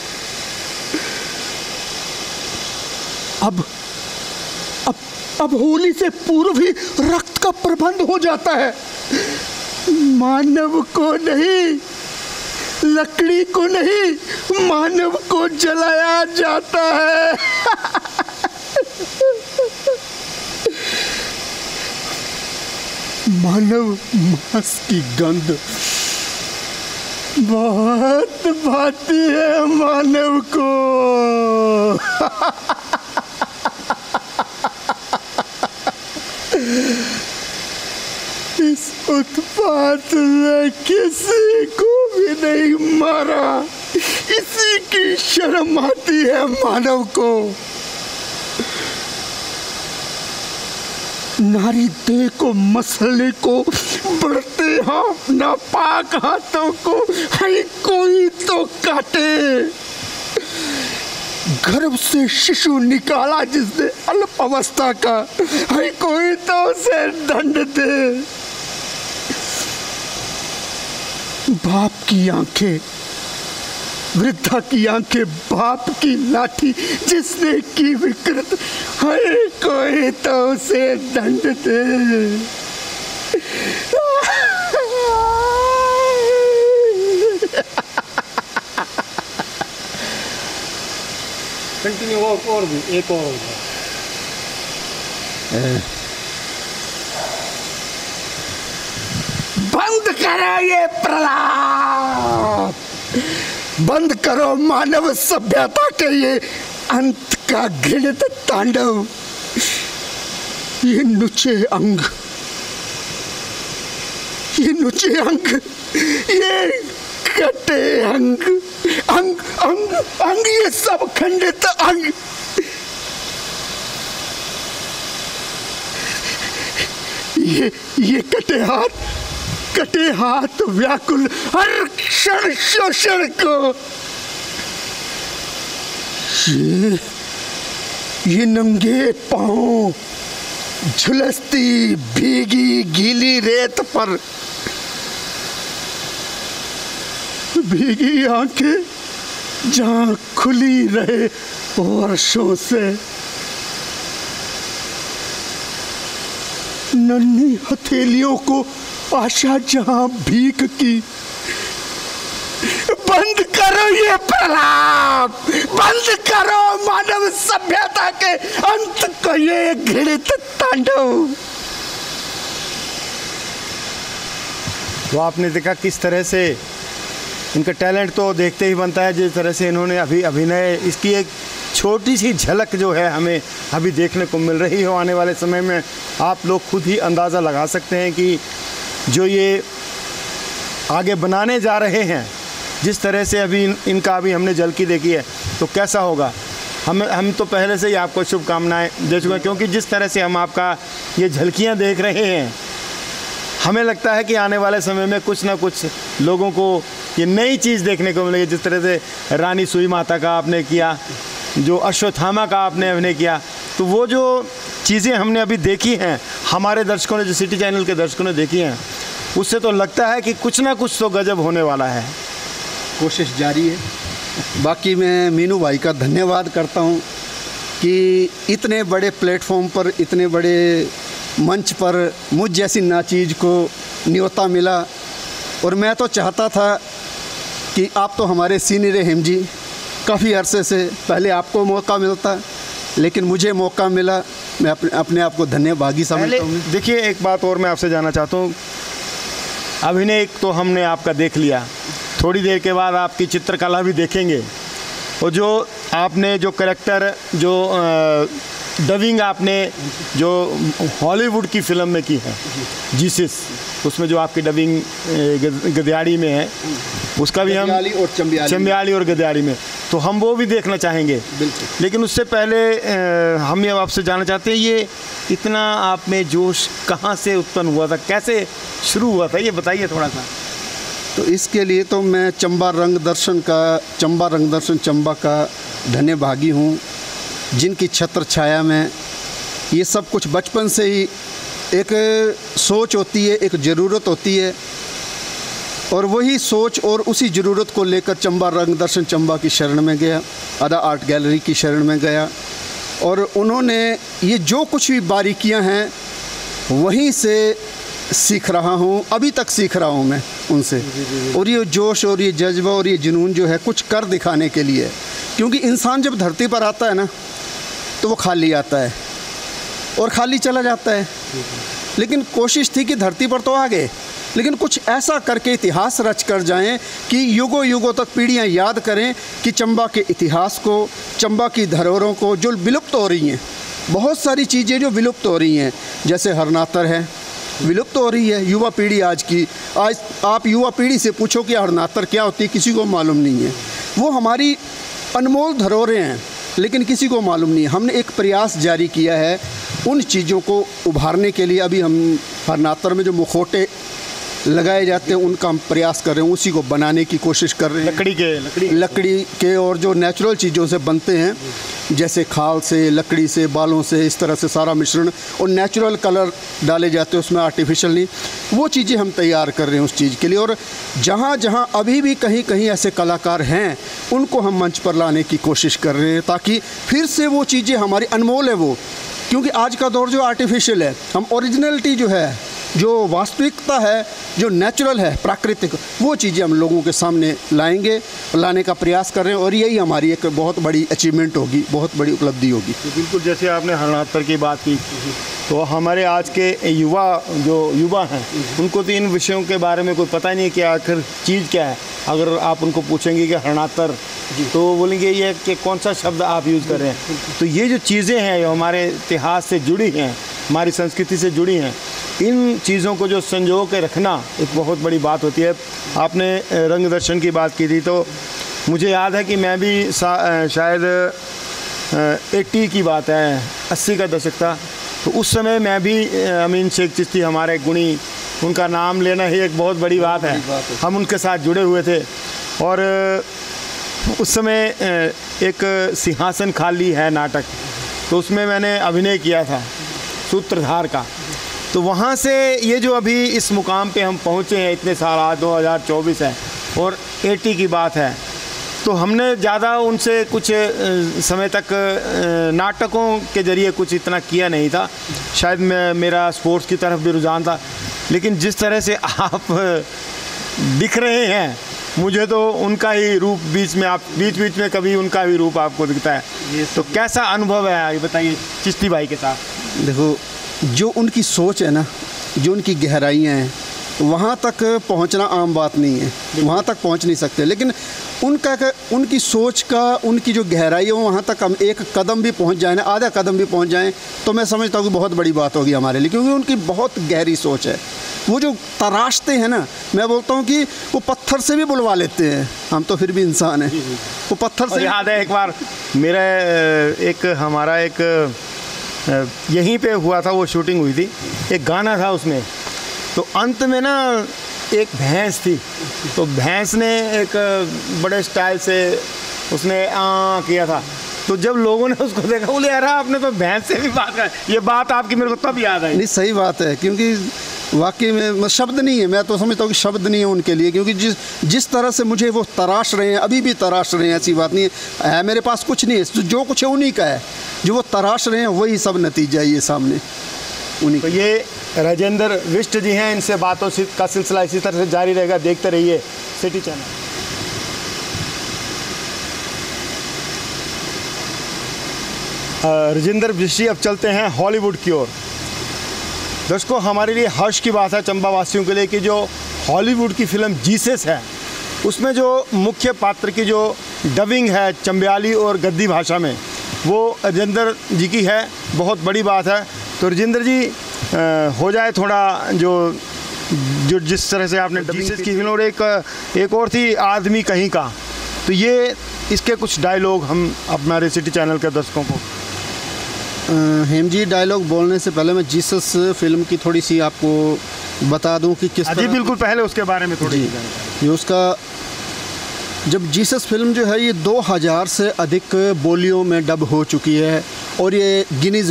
अब होली से पूर्व ही रक्त का प्रबंध हो जाता है। मानव को नहीं, लकड़ी को नहीं, मानव को जलाया जाता है। मानव मांस की गंध बहुत भाती है मानव को। इस उत्पात में किसी को भी नहीं मारा, इसी की शर्म आती है मानव को। नारी देह को मसलने को बढ़ते हाथ नापाक हाथों को हर कोई तो काटे। गर्भ से शिशु निकाला जिसने अल्प अवस्था का, हर कोई तो उसे दंड दे। बाप की आंखें, वृद्धा की आंखें, बाप की लाठी जिसने की विकृत, हर कोई तो उसे दंड दे। कंटिन्यू और भी एक और होगा। बंद करो ये प्रलाप, बंद करो मानव सभ्यता के ये अंत का घृणित तांडव। ये नुचे अंग, ये नुचे अंग, ये कटे अंग, अंग अंग अंग, ये सब खंडित अंग। ये कटे हाथ व्याकुल हर क्षण शोषण को। ये नंगे पाँव झुलसती भीगी गीली रेत पर, भीगी आंखें जहां खुली रहे वर्षों से, नन्ही हथेलियों को आशा जहां भीख की। बंद करो ये प्रलाप, बंद करो मानव सभ्यता के अंत को ये घृणित तांडव। तो आपने देखा किस तरह से इनका टैलेंट तो देखते ही बनता है, जिस तरह से इन्होंने अभिनय, इसकी एक छोटी सी झलक जो है हमें अभी देखने को मिल रही हो। आने वाले समय में आप लोग खुद ही अंदाज़ा लगा सकते हैं कि जो ये आगे बनाने जा रहे हैं, जिस तरह से अभी इनका अभी हमने झलकी देखी है, तो कैसा होगा। हम तो पहले से ही आपको शुभकामनाएं दे चुके हैं, क्योंकि जिस तरह से हम आपका ये झलकियां देख रहे हैं, हमें लगता है कि आने वाले समय में कुछ ना कुछ लोगों को ये नई चीज़ देखने को मिलेगी। जिस तरह से रानी सुई माता का आपने किया, जो अश्वत्थामा का आपने अभिनय किया, तो वो जो चीज़ें हमने अभी देखी हैं, हमारे दर्शकों ने, जो सिटी चैनल के दर्शकों ने देखी हैं, उससे तो लगता है कि कुछ ना कुछ तो गजब होने वाला है। कोशिश जारी है। बाकी मैं मीनू भाई का धन्यवाद करता हूँ कि इतने बड़े प्लेटफॉर्म पर, इतने बड़े मंच पर मुझ जैसी नाचीज़ को न्योता मिला। और मैं तो चाहता था कि आप तो हमारे सीनियर हैं जी, काफ़ी अरसे से पहले आपको मौका मिलता, लेकिन मुझे मौका मिला। मैं अपने आप को धन्यभागी समझता हूँ। देखिए, एक बात और मैं आपसे जानना चाहता हूँ। अभिनय एक तो हमने आपका देख लिया, थोड़ी देर के बाद आपकी चित्रकला भी देखेंगे, और जो आपने जो कैरेक्टर, जो डबिंग आपने जो हॉलीवुड की फ़िल्म में की है, जीसस, उसमें जो आपकी डबिंग गद्याड़ी में है, उसका भी हम चंबियाली और गद्याड़ी में, तो हम वो भी देखना चाहेंगे। लेकिन उससे पहले हम ये आपसे जानना चाहते हैं, ये इतना आप में जोश कहाँ से उत्पन्न हुआ था, कैसे शुरू हुआ था, ये बताइए थोड़ा सा। तो इसके लिए तो मैं चंबा रंग दर्शन चंबा का धन्यभागी हूँ, जिनकी छत्र छाया में ये सब कुछ बचपन से ही एक सोच होती है, एक ज़रूरत होती है, और वही सोच और उसी ज़रूरत को लेकर चंबा रंग दर्शन चंबा की शरण में गया, अदा आर्ट गैलरी की शरण में गया, और उन्होंने ये जो कुछ भी बारीकियां हैं वहीं से सीख रहा हूँ, अभी तक सीख रहा हूँ मैं उनसे। और ये जोश और ये जज्बा और ये जुनून जो है कुछ कर दिखाने के लिए, क्योंकि इंसान जब धरती पर आता है ना, तो वो खाली आता है और खाली चला जाता है। लेकिन कोशिश थी कि धरती पर तो आ गए, लेकिन कुछ ऐसा करके इतिहास रच कर जाएं कि युगों युगों तक पीढ़ियां याद करें कि चंबा के इतिहास को, चंबा की धरोहरों को, जो विलुप्त हो रही हैं। बहुत सारी चीज़ें जो विलुप्त हो रही हैं, जैसे हरनातर है, विलुप्त हो रही है। युवा पीढ़ी आज आप युवा पीढ़ी से पूछो कि हरनातर क्या होती है, किसी को मालूम नहीं है। वो हमारी अनमोल धरोहरें हैं, लेकिन किसी को मालूम नहीं है। हमने एक प्रयास जारी किया है उन चीज़ों को उभारने के लिए। अभी हम हरनातर में जो मुखौटे लगाए जाते हैं उनका हम प्रयास कर रहे हैं, उसी को बनाने की कोशिश कर रहे हैं। लकड़ी के और जो नेचुरल चीज़ों से बनते हैं, जैसे खाल से, लकड़ी से, बालों से, इस तरह से सारा मिश्रण, और नेचुरल कलर डाले जाते हैं उसमें, आर्टिफिशियल नहीं। वो चीज़ें हम तैयार कर रहे हैं उस चीज़ के लिए। और जहाँ जहाँ अभी भी कहीं कहीं ऐसे कलाकार हैं, उनको हम मंच पर लाने की कोशिश कर रहे हैं, ताकि फिर से वो चीज़ें हमारी अनमोल है वो। क्योंकि आज का दौर जो आर्टिफिशियल है, हम ओरिजिनलिटी जो है, जो वास्तविकता है, जो नेचुरल है, प्राकृतिक, वो चीज़ें हम लोगों के सामने लाएंगे, लाने का प्रयास कर रहे हैं। और यही हमारी एक बहुत बड़ी अचीवमेंट होगी, बहुत बड़ी उपलब्धि होगी। तो बिल्कुल, जैसे आपने हरनातर की बात की, तो हमारे आज के युवा हैं, उनको तो इन विषयों के बारे में कोई पता ही नहीं कि आखिर चीज़ क्या है। अगर आप उनको पूछेंगे कि हरनातर, तो बोलेंगे ये कि कौन सा शब्द आप यूज़ कर रहे हैं। तो ये जो चीज़ें हैं, जो हमारे इतिहास से जुड़ी हैं, हमारी संस्कृति से जुड़ी हैं, इन चीज़ों को जो संजो के रखना एक बहुत बड़ी बात होती है। आपने रंग दर्शन की बात की थी, तो मुझे याद है कि मैं भी शायद 80 की बात है, 80 का दशक था, तो उस समय मैं भी अमीन शेख चिश्ती, हमारे गुणी, उनका नाम लेना ही एक बहुत बड़ी बात है। हम उनके साथ जुड़े हुए थे, और उस समय एक सिंहासन खाली है नाटक, तो तो उसमें मैंने अभिनय किया था सूत्रधार का। तो वहाँ से ये जो अभी इस मुकाम पे हम पहुँचे हैं, इतने साल, आज 2024 है और 80 की बात है, तो हमने ज़्यादा उनसे कुछ समय तक नाटकों के ज़रिए कुछ इतना किया नहीं था। शायद मेरा स्पोर्ट्स की तरफ भी रुझान था, लेकिन जिस तरह से आप दिख रहे हैं, मुझे तो उनका ही रूप बीच में कभी उनका भी रूप आपको दिखता है। तो कैसा अनुभव है ये बताइए चिश्ती भाई के साथ? देखो, जो उनकी सोच है ना, जो उनकी गहराइयाँ हैं, वहाँ तक पहुँचना आम बात नहीं है, वहाँ तक पहुँच नहीं सकते। लेकिन उनकी सोच का, उनकी जो गहराई है, वहाँ तक हम एक कदम भी पहुँच जाए ना, आधा कदम भी पहुँच जाएं, तो मैं समझता हूँ कि बहुत बड़ी बात होगी हमारे लिए, क्योंकि उनकी बहुत गहरी सोच है। वो जो तराशते हैं ना, मैं बोलता हूँ कि वो पत्थर से भी बुलवा लेते हैं, हम तो फिर भी इंसान हैं। वो पत्थर से याद है एक बार हमारा एक यहीं पे हुआ था, वो शूटिंग हुई थी, एक गाना था उसमें, तो अंत में ना एक भैंस थी, तो भैंस ने एक बड़े स्टाइल से उसने किया था। तो जब लोगों ने उसको देखा, बोले यार आपने तो भैंस से भी बात कर, ये बात आपकी मेरे को तब याद आई। नहीं, सही बात है, क्योंकि वाकई में शब्द नहीं है, मैं तो समझता हूँ कि शब्द नहीं है उनके लिए, क्योंकि जिस तरह से मुझे वो तराश रहे हैं, अभी भी तराश रहे हैं, ऐसी बात नहीं है मेरे पास कुछ नहीं है, जो कुछ है उन्हीं का है, जो वो तराश रहे हैं वही सब नतीजा है ये सामने उन्हीं। तो ये राजेंद्र विष्ट जी हैं, इनसे बातों का सिलसिला इसी तरह से जारी रहेगा। देखते रहिए सिटी चैनल। राजेंद्र विष्ट जी, अब चलते हैं हॉलीवुड की ओर। दर्शकों, हमारे लिए हर्ष की बात है चंबा वासियों के लिए कि जो हॉलीवुड की फिल्म जीसस है, उसमें जो मुख्य पात्र की जो डबिंग है चंबियाली और गद्दी भाषा में, वो राजेंद्र जी की है। बहुत बड़ी बात है। तो राजेंद्र जी, हो जाए थोड़ा जो जिस तरह से आपने जीसस की फिल्म, और एक और थी आदमी कहीं का, तो ये इसके कुछ डायलॉग हम हमारे सिटी चैनल के दर्शकों को। हेम जी, डायलॉग बोलने से पहले मैं जीसस फिल्म की थोड़ी सी आपको बता दूं कि किस तरह। बिल्कुल, पहले उसके बारे में थोड़ी ये उसका, जब जीसस फिल्म जो है ये 2000 से अधिक बोलियों में डब हो चुकी है और ये Guinness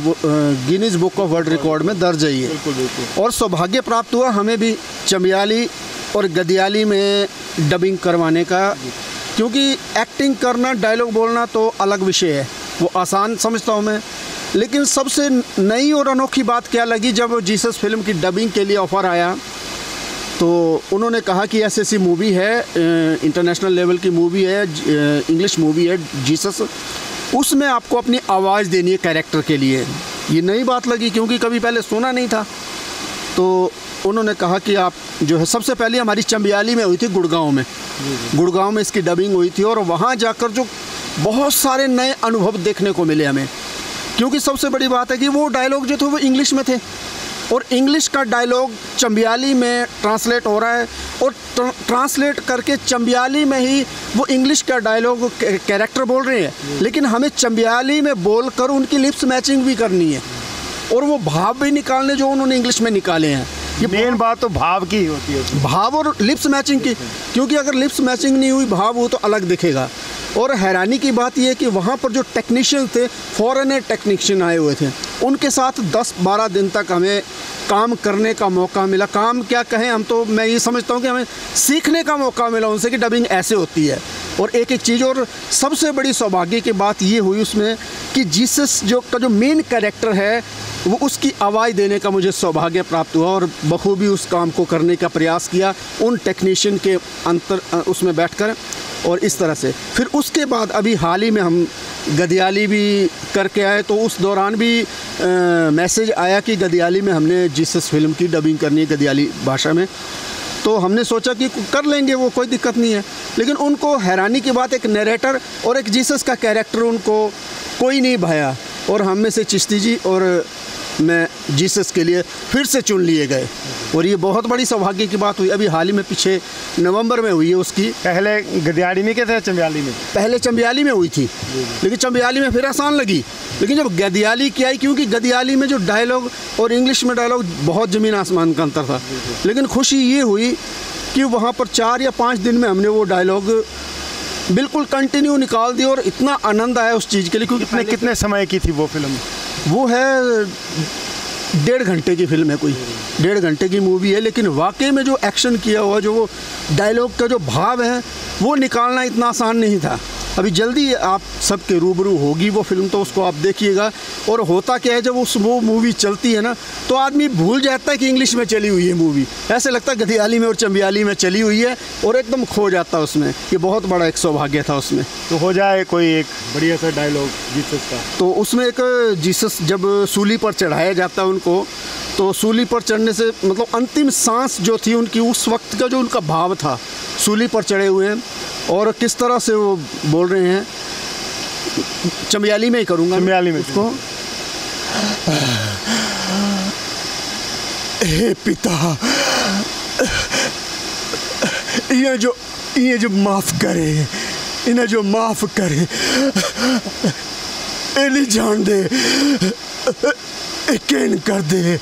book of world record में दर्ज है ये। बिल्कुल। और सौभाग्य प्राप्त हुआ हमें भी चंबियाली और गदियाली में डबिंग करवाने का, क्योंकि एक्टिंग करना, डायलॉग बोलना तो अलग विषय है, वो आसान समझता हूँ मैं। लेकिन सबसे नई और अनोखी बात क्या लगी, जब जीसस फिल्म की डबिंग के लिए ऑफ़र आया तो उन्होंने कहा कि ऐसी मूवी है, इंटरनेशनल लेवल की मूवी है, इंग्लिश मूवी है जीसस, उसमें आपको अपनी आवाज़ देनी है कैरेक्टर के लिए। ये नई बात लगी, क्योंकि कभी पहले सुना नहीं था। तो उन्होंने कहा कि आप जो है, सबसे पहले हमारी चंबियाली में हुई थी, गुड़गांव में इसकी डबिंग हुई थी, और वहाँ जाकर जो बहुत सारे नए अनुभव देखने को मिले हमें, क्योंकि सबसे बड़ी बात है कि वो डायलॉग जो थे वो इंग्लिश में थे, और इंग्लिश का डायलॉग चंबियाली में ट्रांसलेट हो रहा है, और ट्रांसलेट करके चंबियाली में ही वो इंग्लिश का डायलॉग कैरेक्टर बोल रहे हैं, लेकिन हमें चंबियाली में बोलकर उनकी लिप्स मैचिंग भी करनी है, और वो भाव भी निकालने जो उन्होंने इंग्लिश में निकाले हैं। ये मेन बात तो भाव की होती है, भाव और लिप्स मैचिंग की, क्योंकि अगर लिप्स मैचिंग नहीं हुई, भाव वो तो अलग दिखेगा। और हैरानी की बात यह है कि वहाँ पर जो टेक्नीशियन थे, फॉरेनर टेक्नीशियन आए हुए थे, उनके साथ 10-12 दिन तक हमें काम करने का मौका मिला। काम क्या कहें, हम तो, मैं ये समझता हूँ कि हमें सीखने का मौका मिला उनसे कि डबिंग ऐसे होती है, और एक एक चीज़। और सबसे बड़ी सौभाग्य की बात ये हुई उसमें कि जीसस जो मेन कैरेक्टर है, वो उसकी आवाज़ देने का मुझे सौभाग्य प्राप्त हुआ, और बखूबी उस काम को करने का प्रयास किया उन टेक्नीशियन के उसमें बैठकर। और इस तरह से फिर उसके बाद अभी हाल ही में हम गदियाली भी करके आए, तो उस दौरान भी मैसेज आया कि गदियाली में हमने जीसस फिल्म की डबिंग करनी है गदियाली भाषा में। तो हमने सोचा कि कर लेंगे, वो कोई दिक्कत नहीं है। लेकिन उनको हैरानी की बात, एक नरेटर और एक जीसस का कैरेक्टर उनको कोई नहीं भाया, और हम में से चिश्ती जी और मैं जीसस के लिए फिर से चुन लिए गए, और ये बहुत बड़ी सौभाग्य की बात हुई। अभी हाल ही में पीछे नवंबर में हुई है उसकी। पहले गदियाली में क्या था, चंबियाली में? पहले चंबियाली में हुई थी, लेकिन चंबियाली में फिर आसान लगी, लेकिन जब गदियाली की आई, क्योंकि गदियाली में जो डायलॉग और इंग्लिश में डायलॉग बहुत ज़मीन आसमान का अंतर था। लेकिन खुशी ये हुई कि वहाँ पर 4 या 5 दिन में हमने वो डायलॉग बिल्कुल कंटिन्यू निकाल दी और इतना आनंद आया उस चीज़ के लिए, क्योंकि कितने समय की थी वो फिल्म? वो है 1.5 घंटे की फिल्म है, कोई 1.5 घंटे की मूवी है, लेकिन वाकई में जो एक्शन किया हुआ, जो वो डायलॉग का जो भाव है वो निकालना इतना आसान नहीं था। अभी जल्दी आप सबके रूबरू होगी वो फिल्म, तो उसको आप देखिएगा। और होता क्या है, जब वो मूवी चलती है ना तो आदमी भूल जाता है कि इंग्लिश में चली हुई है मूवी, ऐसे लगता है गदियाली में और चंबियाली में चली हुई है और एकदम खो जाता है उसमें। ये बहुत बड़ा एक सौभाग्य था उसमें। तो हो जाए कोई एक बढ़िया सा डायलॉग जीसस का। तो उसमें एक जीसस जब सूली पर चढ़ाया जाता है उनको, तो सूली पर चढ़ने से मतलब अंतिम सांस जो थी उनकी, उस वक्त का जो उनका भाव था, सूली पर चढ़े हुए हैं और किस तरह से वो बोल रहे हैं, चंबियाली में ही करूँगा, चंबियाली में उसको। हे पिता, ये जो माफ़ करे, इन्हें जो माफ़ करे, इन्हें जान दे, यकीन कर दे।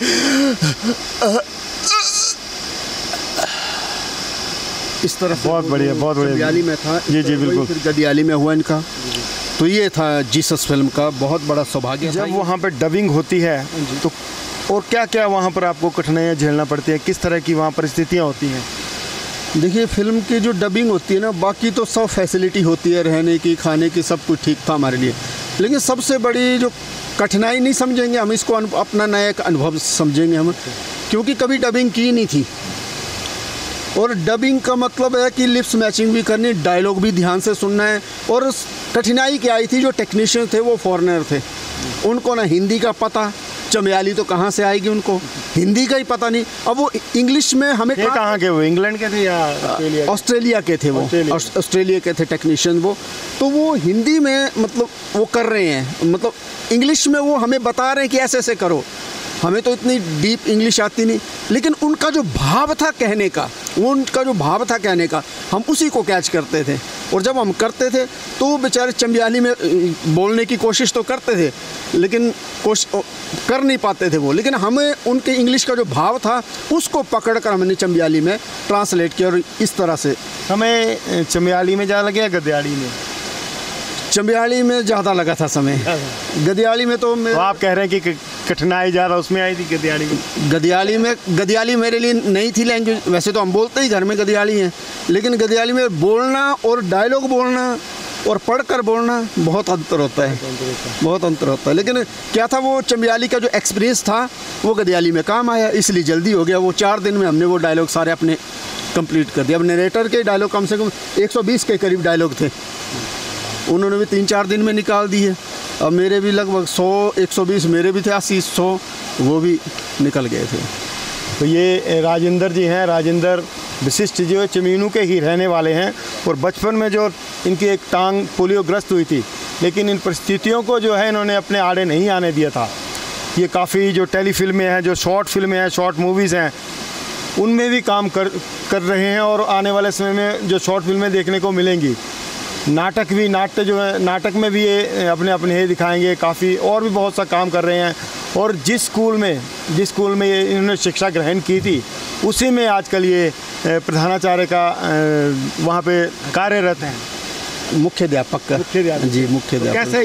इस तरह बहुत बढ़िया, बहुत बढ़िया। गदियाली में था, जी जी बिल्कुल। फिर गदियाली में हुआ इनका। तो ये था जीसस फिल्म का बहुत बड़ा सौभाग्य। जब वहाँ पर डबिंग होती है तो और क्या क्या वहाँ पर आपको कठिनाइयाँ झेलना पड़ती हैं, किस तरह की वहाँ परिस्थितियाँ होती हैं? देखिए, फिल्म की जो डबिंग होती है ना, बाकी तो सब फैसिलिटी होती है, रहने की, खाने की, सब कुछ ठीक था हमारे लिए, लेकिन सबसे बड़ी जो कठिनाई नहीं समझेंगे हम इसको, अपना नया एक अनुभव समझेंगे हम, क्योंकि कभी डबिंग की नहीं थी। और डबिंग का मतलब है कि लिप्स मैचिंग भी करनी, डायलॉग भी ध्यान से सुनना है। और कठिनाई क्या आई थी, जो टेक्नीशियन थे वो फॉरेनर थे, उनको ना हिंदी का पता, चंबियाली तो कहाँ से आएगी, उनको हिंदी का ही पता नहीं। अब वो इंग्लिश में हमें कहाँ के, वो इंग्लैंड के थे या ऑस्ट्रेलिया के थे, वो ऑस्ट्रेलिया के थे टेक्नीशियन वो, तो वो हिंदी में मतलब वो कर रहे हैं, मतलब इंग्लिश में वो हमें बता रहे हैं कि ऐसे ऐसे करो। हमें तो इतनी डीप इंग्लिश आती नहीं, लेकिन उनका जो भाव था कहने का, उनका जो भाव था कहने का, हम उसी को कैच करते थे। और जब हम करते थे तो वो बेचारे चंबियाली में बोलने की कोशिश तो करते थे, लेकिन कर नहीं पाते थे वो, लेकिन हमें उनके इंग्लिश का जो भाव था उसको पकड़ कर हमने चंबियाली में ट्रांसलेट किया। और इस तरह से हमें चंबियाली में ज़्यादा लगे या गदियाली में? चंबियाली में ज़्यादा लगा था समय, गदियाली में तो आप कह रहे हैं कि कठिनाई ज़्यादा उसमें आई थी गदियाली में? गदियाली मेरे लिए नहीं थी लैंग्वेज, वैसे तो हम बोलते ही घर में गदियाली हैं, लेकिन गदियाली में बोलना और डायलॉग बोलना और पढ़कर बोलना बहुत अंतर होता है, बहुत अंतर होता है। लेकिन क्या था, वो चंबियाली का जो एक्सपीरियंस था वो गदियाली में काम आया, इसलिए जल्दी हो गया। वो 4 दिन में हमने वो डायलॉग सारे अपने कंप्लीट कर दिया। अब नरेटर के डायलॉग कम से कम 120 के करीब डायलॉग थे, उन्होंने भी 3-4 दिन में निकाल दिए। अब मेरे भी लगभग 100-120 मेरे भी थे, 80-100 वो भी निकल गए थे। तो ये राजेंद्र जी हैं, राजेंद्र विशिष्ट जो है चमीनू के ही रहने वाले हैं, और बचपन में जो इनकी एक टांग पोलियोग्रस्त हुई थी, लेकिन इन परिस्थितियों को जो है इन्होंने अपने आड़े नहीं आने दिया था। ये काफ़ी जो टेली फिल्में हैं, जो शॉर्ट फिल्में हैं, शॉर्ट मूवीज़ हैं, उनमें भी काम कर रहे हैं, और आने वाले समय में जो शॉर्ट फिल्में देखने को मिलेंगी। नाटक जो है, नाटक में भी ये अपने ही दिखाएंगे, काफ़ी और भी बहुत सा काम कर रहे हैं। और जिस स्कूल में ये इन्होंने शिक्षा ग्रहण की थी, उसी में आजकल ये प्रधानाचार्य का वहाँ पे कार्यरत हैं, मुख्याध्यापक का। जी, मुख्याध्यापक। कैसे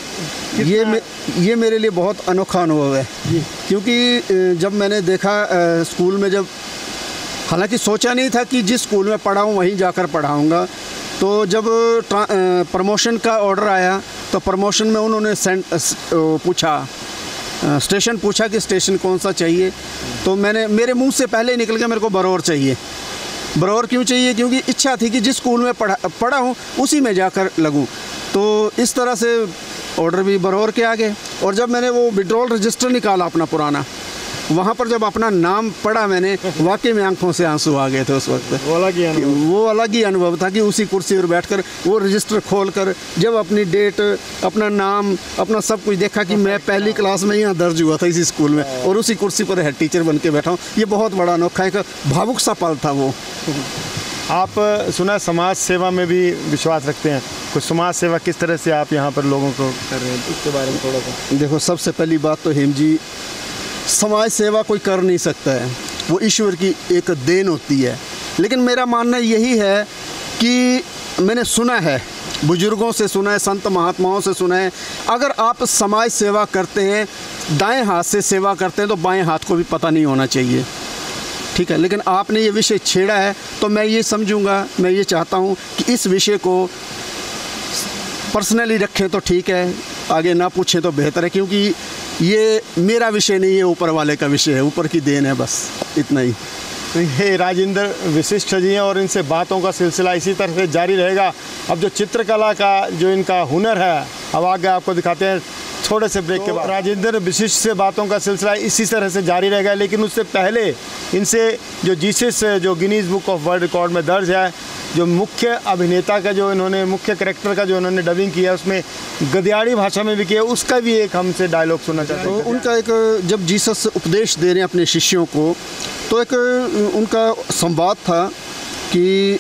ये मेरे लिए बहुत अनोखा अनुभव है, क्योंकि जब मैंने देखा स्कूल में, जब हालांकि सोचा नहीं था कि जिस स्कूल में पढ़ा हूँ वहीं जाकर पढ़ाऊँगा, तो जब प्रमोशन का ऑर्डर आया तो प्रमोशन में उन्होंने स्टेशन पूछा कि स्टेशन कौन सा चाहिए, तो मेरे मुंह से पहले ही निकल गया मेरे को बरौर चाहिए। बरौर क्यों चाहिए? क्योंकि इच्छा थी कि जिस स्कूल में पढ़ा हूँ उसी में जाकर लगूँ। तो इस तरह से ऑर्डर भी बरौर के आ गए। और जब मैंने वो विड्रॉल रजिस्टर निकाला अपना पुराना, वहाँ पर जब अपना नाम पढ़ा मैंने, वाकई में आंखों से आंसू आ गए थे उस वक्त। वो अलग ही अनुभव था कि उसी कुर्सी पर बैठकर वो रजिस्टर खोलकर जब अपनी डेट, अपना नाम, अपना सब कुछ देखा कि मैं पहली क्लास में यहाँ दर्ज हुआ था इसी स्कूल में, और उसी कुर्सी पर हेड टीचर बन के बैठा हूँ। ये बहुत बड़ा अनोखा एक भावुक सा पल था वो। आप सुना समाज सेवा में भी विश्वास रखते हैं, कुछ समाज सेवा किस तरह से आप यहाँ पर लोगों को कर रहे हैं, इसके बारे में थोड़ा सा? देखो, सबसे पहली बात तो हेम जी, समाज सेवा कोई कर नहीं सकता है, वो ईश्वर की एक देन होती है। लेकिन मेरा मानना यही है कि मैंने सुना है बुजुर्गों से सुना है, संत महात्माओं से सुना है, अगर आप समाज सेवा करते हैं, दाएं हाथ से सेवा करते हैं, तो बाएं हाथ को भी पता नहीं होना चाहिए, ठीक है। लेकिन आपने ये विषय छेड़ा है, तो मैं ये समझूंगा, मैं ये चाहता हूँ कि इस विषय को पर्सनली रखें तो ठीक है, आगे ना पूछें तो बेहतर है, क्योंकि ये मेरा विषय नहीं है, ऊपर वाले का विषय है, ऊपर की देन है, बस इतना ही। तो ये राजेंद्र विशिष्ट जी हैं और इनसे बातों का सिलसिला इसी तरह से जारी रहेगा। अब जो चित्रकला का जो इनका हुनर है, अब आगे आपको दिखाते हैं थोड़े से ब्रेक के बाद। राजेंद्र विशिष्ट से बातों का सिलसिला इसी तरह से जारी रहेगा, लेकिन उससे पहले इनसे जो जीसस जो Guinness book of world record में दर्ज है, जो मुख्य अभिनेता का जो इन्होंने मुख्य कैरेक्टर का जो इन्होंने डबिंग किया है, उसमें गद्याड़ी भाषा में भी किया, उसका भी एक हमसे डायलॉग सुनना चाहते हैं। तो उनका एक, जब जीसस उपदेश दे रहे हैं अपने शिष्यों को, तो एक उनका संवाद था कि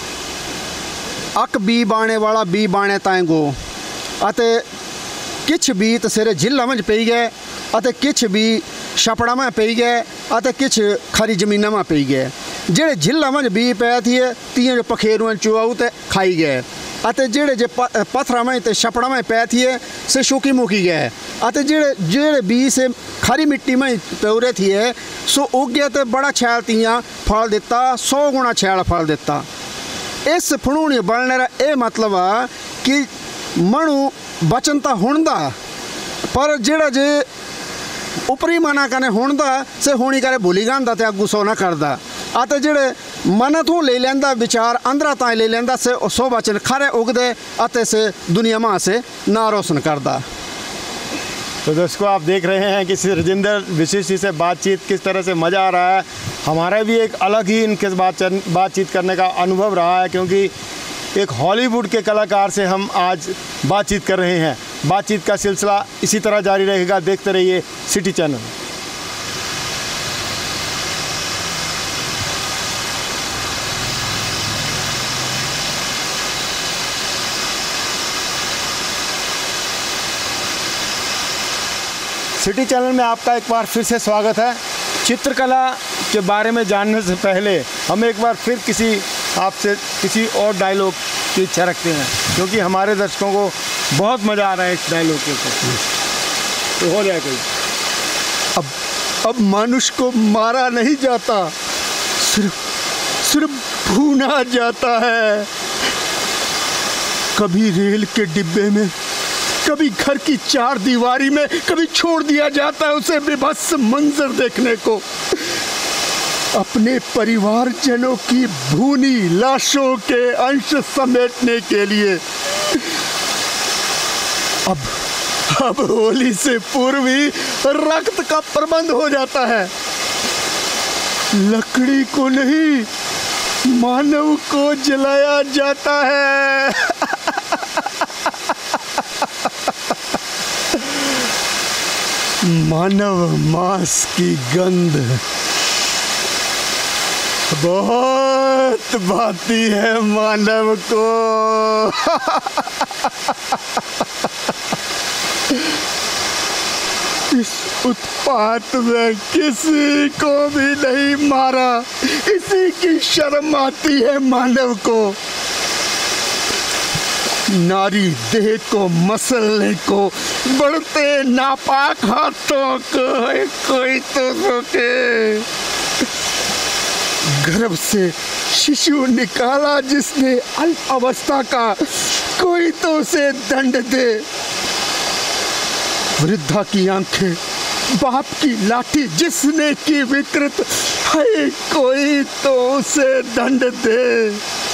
अक बी बाणे वाला बी बाणे ताएं गो अते किछ बी तो सिरे झिल्ला में पई गए अते किछ बी छपड़ा में पई गए अते किछ खरी जमीन में पई गए। जेड़े झिल्ला में बी पै थी तीअं जो पखेरुअन चुआऊ ते खाई गए अते जेड़े जे पत्थर में ते छपड़ा में पै थी से शुकी मुकी गए अते जेड़े बी से खरी मिट्टी में प्योरे थी सो उग गया तो बड़ा छैल तियां फल दिता, 100 गुणा छैल फल दिता। इस फणूणी बनने का ये मतलब आ कि मनु बचन तो हुणदा, पर जेड़ा जे उपरी मना कने हुणदा से होनी करे भूली गांदा ते अगू सो ना करदा आते जेड़े मन तू ले लेंदा विचार अंदरा ताई ले लेंदा से सो बचन खरे उगदे अते से दुनिया मां से ना रोशन करदा। तो दोस्तों आप देख रहे हैं कि राजेंद्र विशिष्ट से बातचीत किस तरह से मज़ा आ रहा है। हमारा भी एक अलग ही इनके बातचीत करने का अनुभव रहा है, क्योंकि एक हॉलीवुड के कलाकार से हम आज बातचीत कर रहे हैं। बातचीत का सिलसिला इसी तरह जारी रहेगा, देखते रहिए सिटी चैनल। सिटी चैनल में आपका एक बार फिर से स्वागत है। चित्रकला के बारे में जानने से पहले हम एक बार फिर आपसे किसी और डायलॉग की इच्छा रखते हैं, क्योंकि हमारे दर्शकों को बहुत मज़ा आ रहा है इस डायलॉग के ऊपर। तो हो जाए कोई। अब मनुष्य को मारा नहीं जाता, सिर्फ भूना जाता है। कभी रेल के डिब्बे में, कभी घर की चार दीवारी में, कभी छोड़ दिया जाता है उसे बेबस मंजर देखने को, अपने परिवारजनों की भूनी लाशों के अंश समेटने के लिए। अब होली से पूर्व ही रक्त का प्रबंध हो जाता है। लकड़ी को नहीं, मानव को जलाया जाता है। मानव मांस की गंध बहुत भाती है मानव को। इस उत्पात में किसी को भी नहीं मारा, इसी की शर्म आती है मानव को। नारी देह को मसलने को बढ़ते नापाक हाथों को कोई तो रोके। गर्भ से शिशु निकाला जिसने अल्प अवस्था का, कोई तो उसे दंड दे। वृद्धा की आंखें, बाप की लाठी जिसने की विकृत, है कोई तो उसे दंड दे।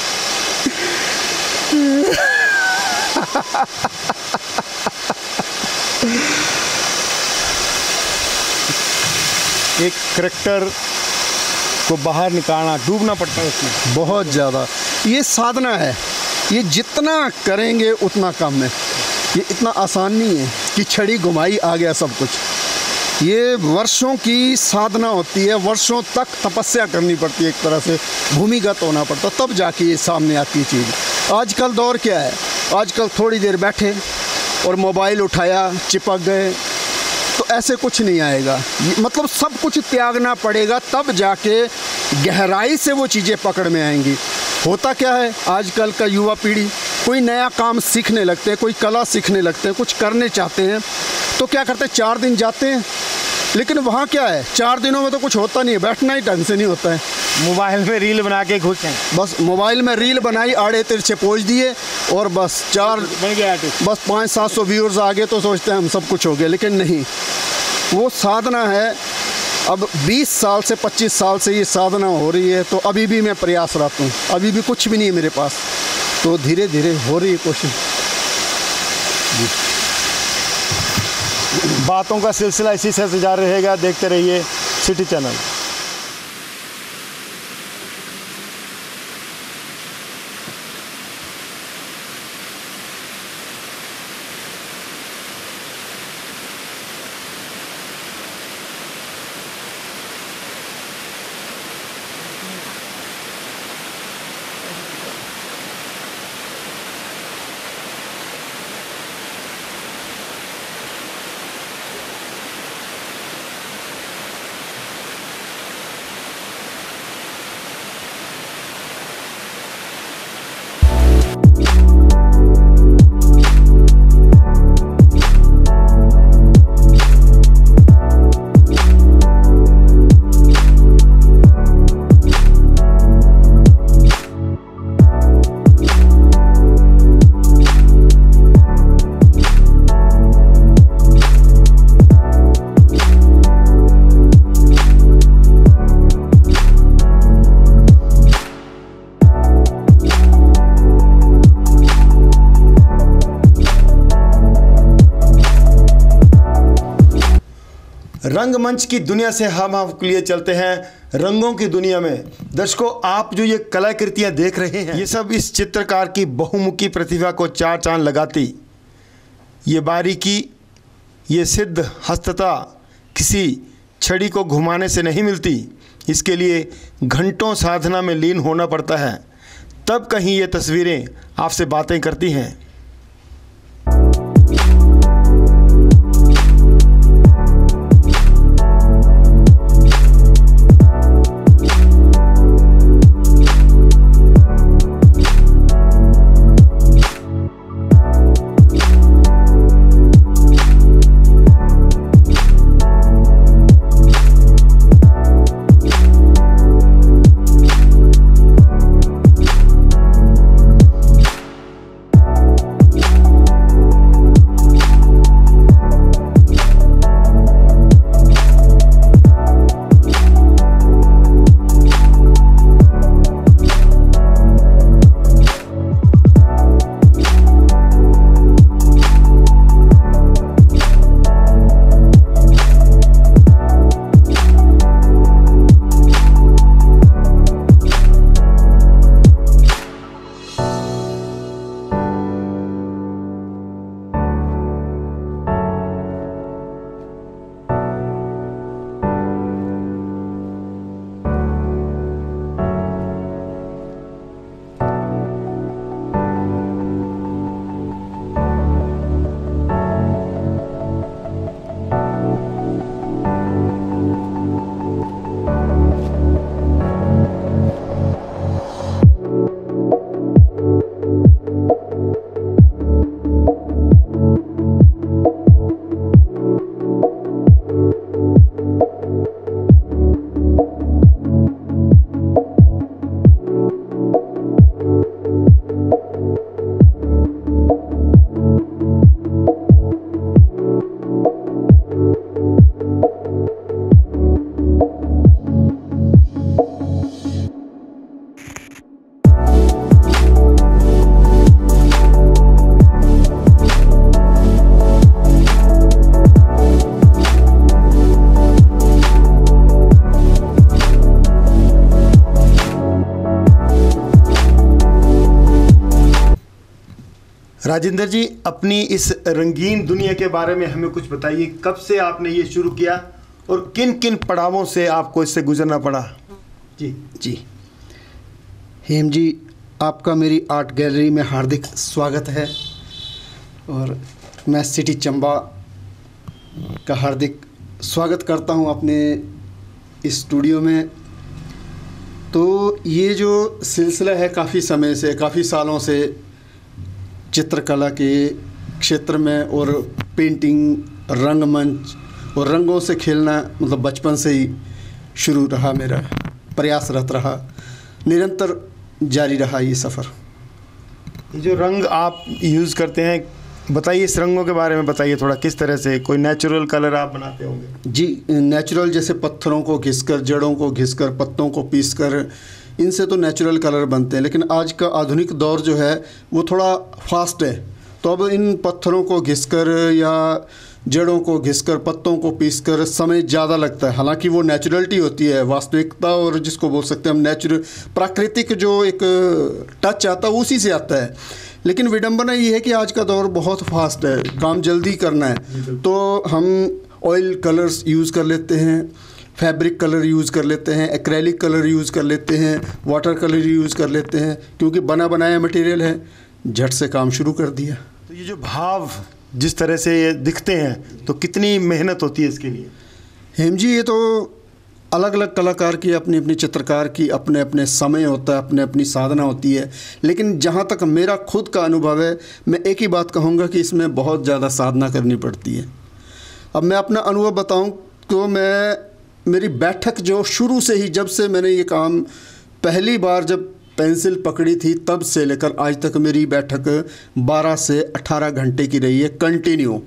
एक करैक्टर को बाहर निकालना, डूबना पड़ता है उसमें बहुत ज़्यादा। ये साधना है, ये जितना करेंगे उतना कम है। ये इतना आसान नहीं है कि छड़ी घुमाई आ गया सब कुछ। ये वर्षों की साधना होती है, वर्षों तक तपस्या करनी पड़ती है, एक तरह से भूमिगत होना पड़ता, तब जाके ये सामने आती है चीज़। आजकल दौर क्या है, आजकल थोड़ी देर बैठे और मोबाइल उठाया, चिपक गए, तो ऐसे कुछ नहीं आएगा। मतलब सब कुछ त्यागना पड़ेगा, तब जाके गहराई से वो चीज़ें पकड़ में आएंगी। होता क्या है, आजकल का युवा पीढ़ी कोई नया काम सीखने लगते हैं, कोई कला सीखने लगते हैं, कुछ करने चाहते हैं, तो क्या करते हैं 4 दिन जाते हैं, लेकिन वहाँ क्या है 4 दिनों में तो कुछ होता नहीं है, बैठना ही ढंग से नहीं होता है। मोबाइल में रील बना के खुश हैं, बस मोबाइल में रील बनाई, आड़े तिरछे पोज दिए और बस बन गया आर्टिस्ट। बस 500-700 व्यूअर्स आ गए तो सोचते हैं हम सब कुछ हो गया, लेकिन नहीं, वो साधना है। अब 20 साल से 25 साल से ये साधना हो रही है, तो अभी भी मैं प्रयासरत हूँ, अभी भी कुछ भी नहीं है मेरे पास, तो धीरे धीरे हो रही है कोशिश। बातों का सिलसिला इसी से जारी रहेगा, देखते रहिए सिटी चैनल। रंगमंच की दुनिया से हम आपके लिए चलते हैं रंगों की दुनिया में। दर्शकों, आप जो ये कलाकृतियाँ देख रहे हैं, ये सब इस चित्रकार की बहुमुखी प्रतिभा को 4 चांद लगाती। ये बारीकी, ये सिद्ध हस्तता किसी छड़ी को घुमाने से नहीं मिलती। इसके लिए घंटों साधना में लीन होना पड़ता है, तब कहीं ये तस्वीरें आपसे बातें करती हैं। राजेंद्र जी, अपनी इस रंगीन दुनिया के बारे में हमें कुछ बताइए। कब से आपने ये शुरू किया और किन किन पड़ावों से आपको इससे गुजरना पड़ा? जी हेम जी, आपका मेरी आर्ट गैलरी में हार्दिक स्वागत है और मैं सिटी चंबा का हार्दिक स्वागत करता हूं अपने इस स्टूडियो में। तो ये जो सिलसिला है काफ़ी समय से, काफ़ी सालों से चित्रकला के क्षेत्र में और पेंटिंग, रंगमंच और रंगों से खेलना मतलब बचपन से ही शुरू रहा, मेरा प्रयासरत रहा, निरंतर जारी रहा ये सफ़र। ये जो रंग आप यूज़ करते हैं, बताइए इस रंगों के बारे में बताइए थोड़ा, किस तरह से, कोई नेचुरल कलर आप बनाते होंगे? जी, नेचुरल, जैसे पत्थरों को घिसकर, जड़ों को घिसकर, पत्तों को पीसकर, इनसे तो नेचुरल कलर बनते हैं। लेकिन आज का आधुनिक दौर जो है वो थोड़ा फास्ट है, तो अब इन पत्थरों को घिसकर या जड़ों को घिसकर, पत्तों को पीसकर समय ज़्यादा लगता है। हालांकि वो नेचुरलिटी होती है, वास्तविकता, और जिसको बोल सकते हैं हम नेचुरल, प्राकृतिक जो एक टच आता है उसी से आता है। लेकिन विडंबना ये है कि आज का दौर बहुत फास्ट है, काम जल्दी करना है, तो हम ऑयल कलर्स यूज़ कर लेते हैं, फैब्रिक कलर यूज़ कर लेते हैं, एक्रेलिक कलर यूज़ कर लेते हैं, वाटर कलर यूज़ कर लेते हैं, क्योंकि बना बनाया मटेरियल है, झट से काम शुरू कर दिया। तो ये जो भाव जिस तरह से ये दिखते हैं, तो कितनी मेहनत होती है इसके लिए? हेम जी, ये तो अलग अलग कलाकार की अपनी अपनी, चित्रकार की अपने अपने समय होता है, अपने अपनी साधना होती है। लेकिन जहाँ तक मेरा खुद का अनुभव है, मैं एक ही बात कहूँगा कि इसमें बहुत ज़्यादा साधना करनी पड़ती है। अब मैं अपना अनुभव बताऊँ तो मेरी बैठक जो शुरू से ही, जब से मैंने ये काम पहली बार जब पेंसिल पकड़ी थी तब से लेकर आज तक मेरी बैठक 12 से 18 घंटे की रही है, कंटिन्यू।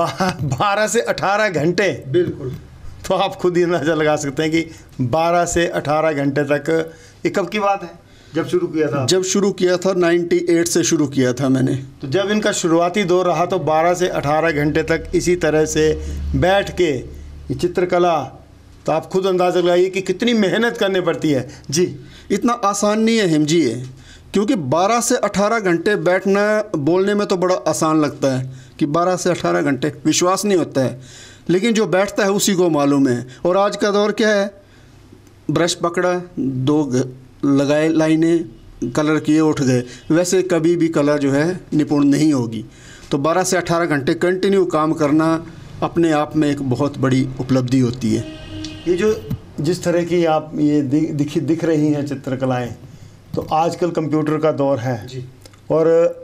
12 से 18 घंटे? बिल्कुल। तो आप खुद ही अंदाजा लगा सकते हैं कि 12 से 18 घंटे तक। ये कब की बात है, जब शुरू किया था? जब शुरू किया था 98 से शुरू किया था मैंने। तो जब इनका शुरुआती दौर रहा तो 12 से 18 घंटे तक इसी तरह से बैठ के ये चित्रकला, तो आप खुद अंदाज़ा लगाइए कि कितनी मेहनत करनी पड़ती है। जी, इतना आसान नहीं है हिम जी ये, क्योंकि 12 से 18 घंटे बैठना बोलने में तो बड़ा आसान लगता है कि 12 से 18 घंटे, विश्वास नहीं होता है, लेकिन जो बैठता है उसी को मालूम है। और आज का दौर क्या है, ब्रश पकड़ा, 2 लगाए लाइनें, कलर किए, उठ गए। वैसे कभी भी कला जो है निपुण नहीं होगी। तो 12 से 18 घंटे कंटिन्यू काम करना अपने आप में एक बहुत बड़ी उपलब्धि होती है। ये जो जिस तरह की आप ये दिख रही हैं चित्रकलाएं, तो आजकल कंप्यूटर का दौर है जी। और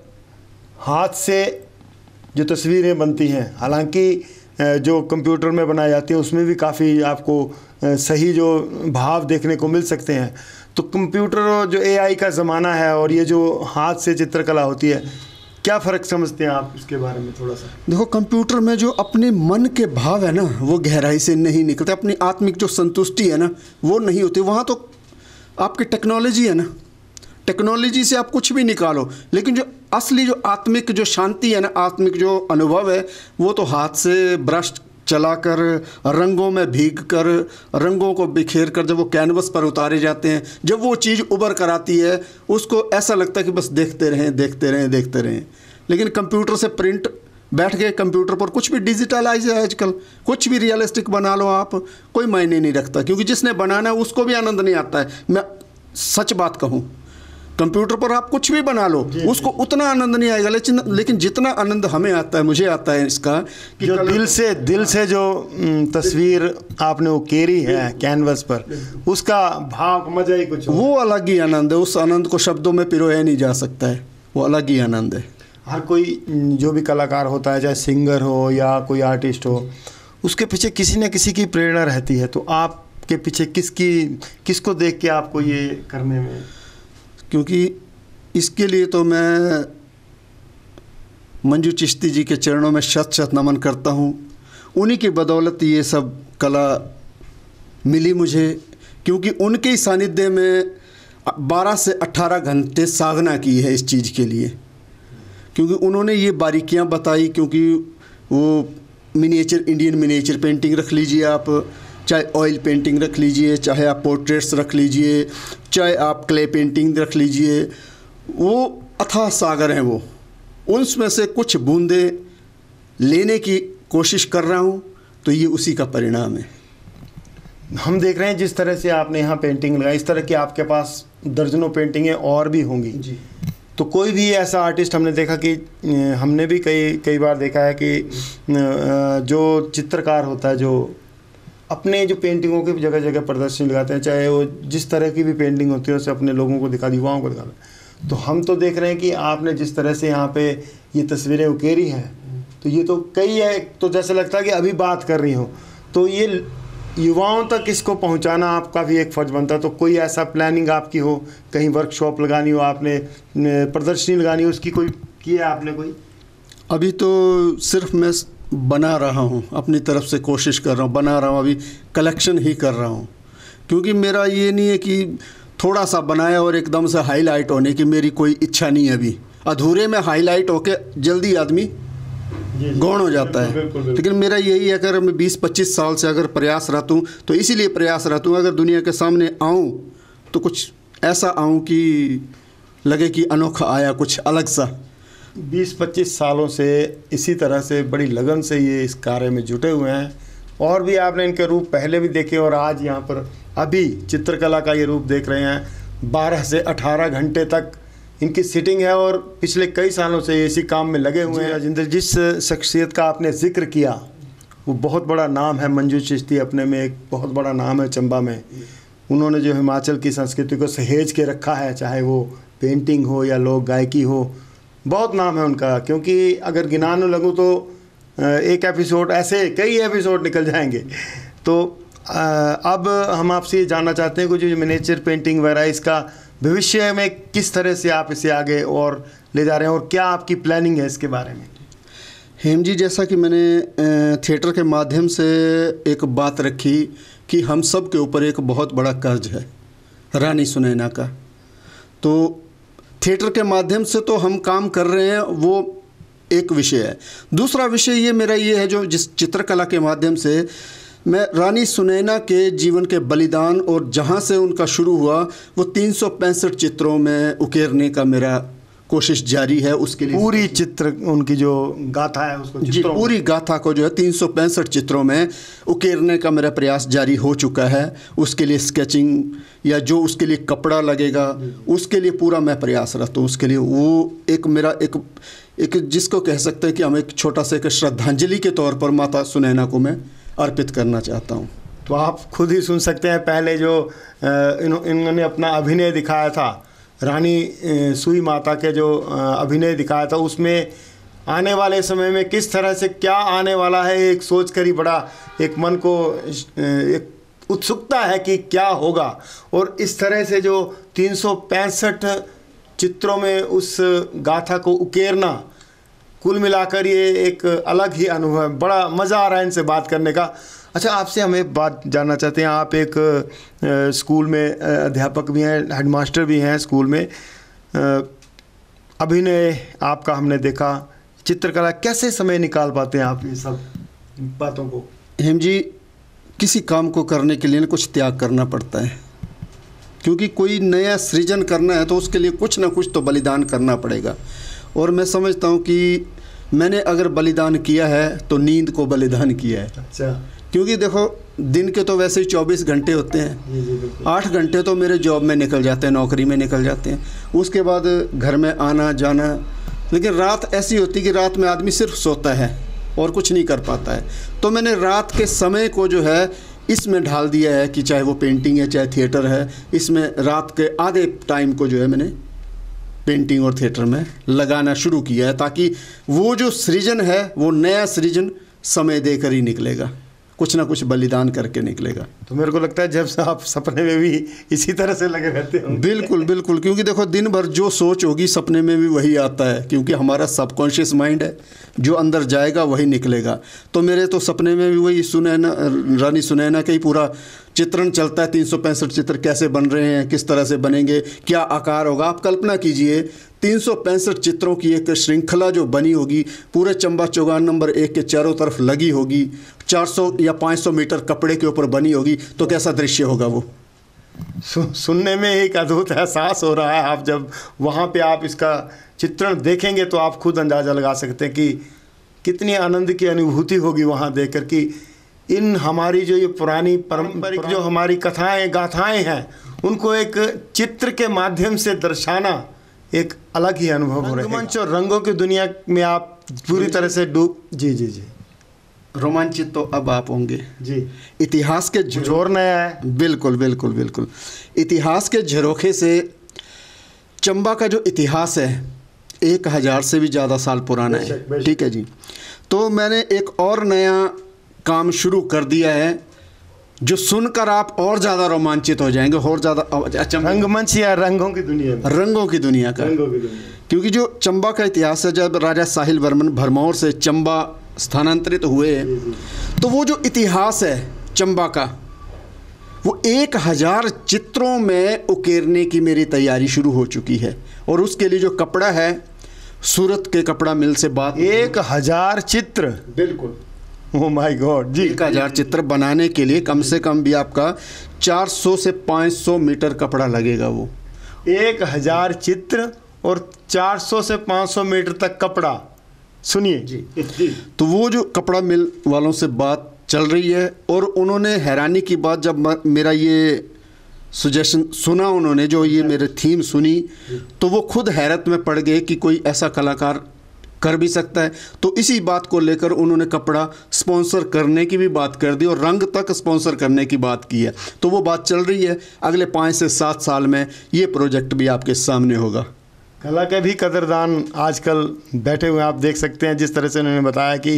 हाथ से जो तस्वीरें बनती हैं, हालांकि जो कंप्यूटर में बनाई जाती है उसमें भी काफ़ी आपको सही जो भाव देखने को मिल सकते हैं। तो कंप्यूटर और जो AI का ज़माना है और ये जो हाथ से चित्रकला होती है, क्या फ़र्क समझते हैं आप इसके बारे में थोड़ा सा? देखो, कंप्यूटर में जो अपने मन के भाव है ना, वो गहराई से नहीं निकलते, अपनी आत्मिक जो संतुष्टि है ना वो नहीं होती। वहाँ तो आपकी टेक्नोलॉजी है ना, टेक्नोलॉजी से आप कुछ भी निकालो, लेकिन जो असली जो आत्मिक जो शांति है ना, आत्मिक जो अनुभव है, वो तो हाथ से ब्रश चलाकर, रंगों में भीग कर, रंगों को बिखेर कर जब वो कैनवस पर उतारे जाते हैं, जब वो चीज़ उभर कर आती है, उसको ऐसा लगता है कि बस देखते रहें, देखते रहें, देखते रहें। लेकिन कंप्यूटर से प्रिंट, बैठ गए कंप्यूटर पर, कुछ भी डिजिटलाइज है आजकल, कुछ भी रियलिस्टिक बना लो आप, कोई मायने नहीं रखता, क्योंकि जिसने बनाना है उसको भी आनंद नहीं आता है। मैं सच बात कहूँ, कंप्यूटर पर आप कुछ भी बना लो, उसको उतना आनंद नहीं आएगा, लेकिन जितना आनंद हमें आता है, मुझे आता है इसका, कि जो दिल से जो तस्वीर आपने उकेरी है कैनवस पर, उसका भाव मजा ही कुछ, वो अलग ही आनंद है। उस आनंद को शब्दों में पिरोया नहीं जा सकता है, वो अलग ही आनंद है। हर कोई जो भी कलाकार होता है, चाहे सिंगर हो या कोई आर्टिस्ट हो, उसके पीछे किसी न किसी की प्रेरणा रहती है। तो आपके पीछे किसको देख के आपको ये करने में? क्योंकि इसके लिए तो मैं मंजू चिश्ती जी के चरणों में शत शत नमन करता हूँ। उन्हीं की बदौलत ये सब कला मिली मुझे, क्योंकि उनके ही सानिध्य में 12 से 18 घंटे साधना की है इस चीज़ के लिए, क्योंकि उन्होंने ये बारीकियाँ बताई। क्योंकि वो मिनिएचर, इंडियन मिनिएचर पेंटिंग रख लीजिए आप, चाहे ऑयल पेंटिंग रख लीजिए, चाहे आप पोर्ट्रेट्स रख लीजिए, चाहे आप क्ले पेंटिंग रख लीजिए, वो अथाह सागर हैं वो। उनमें से कुछ बूंदें लेने की कोशिश कर रहा हूँ, तो ये उसी का परिणाम है। हम देख रहे हैं जिस तरह से आपने यहाँ पेंटिंग लगाई, इस तरह की आपके पास दर्जनों पेंटिंगें और भी होंगी जी। तो कोई भी ऐसा आर्टिस्ट हमने देखा कि हमने भी कई बार देखा है कि जो चित्रकार होता है, जो अपने जो पेंटिंगों की जगह जगह प्रदर्शनी लगाते हैं, चाहे वो जिस तरह की भी पेंटिंग होती है उसे अपने लोगों को दिखा, युवाओं को दिखाते हैं, तो हम तो देख रहे हैं कि आपने जिस तरह से यहाँ पे ये तस्वीरें उकेरी हैं, तो ये तो कई है, तो जैसे लगता है कि अभी बात कर रही हो। तो ये युवाओं तक इसको पहुँचाना आपका भी एक फ़र्ज बनता है। तो कोई ऐसा प्लानिंग आपकी हो, कहीं वर्कशॉप लगानी हो आपने, प्रदर्शनी लगानी हो, उसकी कोई की है आपने कोई? अभी तो सिर्फ मैं बना रहा हूँ, अपनी तरफ से कोशिश कर रहा हूँ, बना रहा हूँ, अभी कलेक्शन ही कर रहा हूँ। क्योंकि मेरा ये नहीं है कि थोड़ा सा बनाया और एकदम से हाईलाइट होने की मेरी कोई इच्छा नहीं है। अभी अधूरे में हाईलाइट होके जल्दी आदमी गौण हो जाता है। लेकिन मेरा यही है, अगर मैं 20-25 साल से अगर प्रयासरत हूँ तो इसीलिए प्रयासरत हूँ, अगर दुनिया के सामने आऊँ तो कुछ ऐसा आऊँ कि लगे कि अनोखा आया, कुछ अलग सा। 20-25 सालों से इसी तरह से बड़ी लगन से ये इस कार्य में जुटे हुए हैं, और भी आपने इनके रूप पहले भी देखे और आज यहाँ पर अभी चित्रकला का ये रूप देख रहे हैं। 12 से 18 घंटे तक इनकी सिटिंग है और पिछले कई सालों से इसी काम में लगे हुए हैं। राजेंद्र, जिस शख्सियत का आपने जिक्र किया वो बहुत बड़ा नाम है, मंजू चिश्ती अपने में एक बहुत बड़ा नाम है चंबा में। उन्होंने जो हिमाचल की संस्कृति को सहेज के रखा है, चाहे वो पेंटिंग हो या लोक गायकी हो, बहुत नाम है उनका। क्योंकि अगर गिनाने लगूँ तो एक एपिसोड, ऐसे कई एपिसोड निकल जाएंगे। तो अब हम आपसे ये जानना चाहते हैं कि जो मिनिएचर पेंटिंग वगैरह, इसका भविष्य में किस तरह से आप इसे आगे और ले जा रहे हैं और क्या आपकी प्लानिंग है इसके बारे में? हेम जी, जैसा कि मैंने थिएटर के माध्यम से एक बात रखी कि हम सब के ऊपर एक बहुत बड़ा कर्ज है रानी सुनैना का, तो थिएटर के माध्यम से तो हम काम कर रहे हैं, वो एक विषय है। दूसरा विषय ये मेरा ये है, जो जिस चित्रकला के माध्यम से मैं रानी सुनैना के जीवन के बलिदान और जहाँ से उनका शुरू हुआ वो 365 चित्रों में उकेरने का मेरा कोशिश जारी है। उसके लिए पूरी चित्र, उनकी जो गाथा है उसको, जी, पूरी गाथा को जो है 365 चित्रों में उकेरने का मेरा प्रयास जारी हो चुका है। उसके लिए स्केचिंग या जो उसके लिए कपड़ा लगेगा उसके लिए पूरा मैं प्रयासरत हूँ। उसके लिए वो एक मेरा एक जिसको कह सकते हैं कि हम एक छोटा सा एक श्रद्धांजलि के तौर पर माता सुनैना को मैं अर्पित करना चाहता हूँ। तो आप खुद ही सुन सकते हैं, पहले जो इन्होंने अपना अभिनय दिखाया था, रानी सुई माता के जो अभिनय दिखाया था, उसमें आने वाले समय में किस तरह से क्या आने वाला है, एक सोच कर ही बड़ा एक मन को एक उत्सुकता है कि क्या होगा। और इस तरह से जो 365 चित्रों में उस गाथा को उकेरना, कुल मिलाकर ये एक अलग ही अनुभव है। बड़ा मज़ा आ रहा है इनसे बात करने का। अच्छा, आपसे हम एक बात जानना चाहते हैं। आप एक स्कूल में अध्यापक भी हैं, हेडमास्टर भी हैं स्कूल में। अभिनय आपका हमने देखा, चित्रकला, कैसे समय निकाल पाते हैं आप ये सब बातों को? हेम जी, किसी काम को करने के लिए ना कुछ त्याग करना पड़ता है, क्योंकि कोई नया सृजन करना है तो उसके लिए कुछ ना कुछ तो बलिदान करना पड़ेगा। और मैं समझता हूँ कि मैंने अगर बलिदान किया है तो नींद को बलिदान किया है। अच्छा, क्योंकि देखो दिन के तो वैसे ही 24 घंटे होते हैं, 8 घंटे तो मेरे जॉब में निकल जाते हैं, नौकरी में निकल जाते हैं, उसके बाद घर में आना जाना। लेकिन रात ऐसी होती कि रात में आदमी सिर्फ सोता है और कुछ नहीं कर पाता है। तो मैंने रात के समय को जो है इसमें ढाल दिया है कि चाहे वो पेंटिंग है चाहे थिएटर है, इसमें रात के आधे टाइम को जो है मैंने पेंटिंग और थिएटर में लगाना शुरू किया है, ताकि वो जो सृजन है वो नया सृजन समय देकर ही निकलेगा, कुछ ना कुछ बलिदान करके निकलेगा। तो मेरे को लगता है जब से आप सपने में भी इसी तरह से लगे रहते हो। बिल्कुल बिल्कुल, क्योंकि देखो दिन भर जो सोच होगी सपने में भी वही आता है, क्योंकि हमारा सबकॉन्शियस माइंड है, जो अंदर जाएगा वही निकलेगा। तो मेरे तो सपने में भी वही सुनैना, रानी सुनैना का ही पूरा चित्रण चलता है। 365 चित्र कैसे बन रहे हैं, किस तरह से बनेंगे, क्या आकार होगा। आप कल्पना कीजिए 365 चित्रों की एक श्रृंखला जो बनी होगी, पूरे चंबा चौगान नंबर 1 के चारों तरफ लगी होगी, 400 या 500 मीटर कपड़े के ऊपर बनी होगी, तो कैसा दृश्य होगा वो। सुनने में एक अद्भुत एहसास हो रहा है। आप जब वहाँ पे आप इसका चित्रण देखेंगे तो आप खुद अंदाज़ा लगा सकते हैं कि कितनी आनंद की अनुभूति होगी वहाँ देखकर कि इन हमारी जो ये पुरानी पारंपरिक जो हमारी कथाएं गाथाएं हैं उनको एक चित्र के माध्यम से दर्शाना एक अलग ही अनुभव हो रहा है। मंच और रंगों की दुनिया में आप पूरी तरह से डूब जी रोमांचित तो अब आप होंगे जी। इतिहास के जोर नया है। बिल्कुल बिल्कुल बिल्कुल। इतिहास के झरोखे से चंबा का जो इतिहास है 1000 से भी ज़्यादा साल पुराना है, ठीक है जी। तो मैंने एक और नया काम शुरू कर दिया है जो सुनकर आप और ज़्यादा रोमांचित हो जाएंगे, और ज़्यादा रंगमंच या रंगों की दुनिया में, रंगों की दुनिया का। क्योंकि जो चंबा का इतिहास है, जब राजा साहिल वर्मन भरमौर से चंबा स्थानांतरित हुए तो वो जो इतिहास है चंबा का वो 1000 चित्रों में उकेरने की मेरी तैयारी शुरू हो चुकी है। और उसके लिए जो कपड़ा है, सूरत के कपड़ा मिल से बात, 1000 चित्र, बिल्कुल, ओह माय गॉड जी। 1000 चित्र बनाने के लिए कम से कम भी आपका 400 से 500 मीटर कपड़ा लगेगा। वो 1000 चित्र और 400 से 500 मीटर तक कपड़ा, सुनिए जी। तो वो जो कपड़ा मिल वालों से बात चल रही है, और उन्होंने हैरानी की बात, जब मेरा ये सजेशन सुना उन्होंने, जो ये मेरे थीम सुनी, तो वो खुद हैरत में पड़ गए कि कोई ऐसा कलाकार कर भी सकता है। तो इसी बात को लेकर उन्होंने कपड़ा स्पॉन्सर करने की भी बात कर दी और रंग तक स्पॉन्सर करने की बात की है। तो वो बात चल रही है, अगले 5 से 7 साल में ये प्रोजेक्ट भी आपके सामने होगा। कला के भी कदरदान आजकल बैठे हुए आप देख सकते हैं। जिस तरह से उन्होंने बताया कि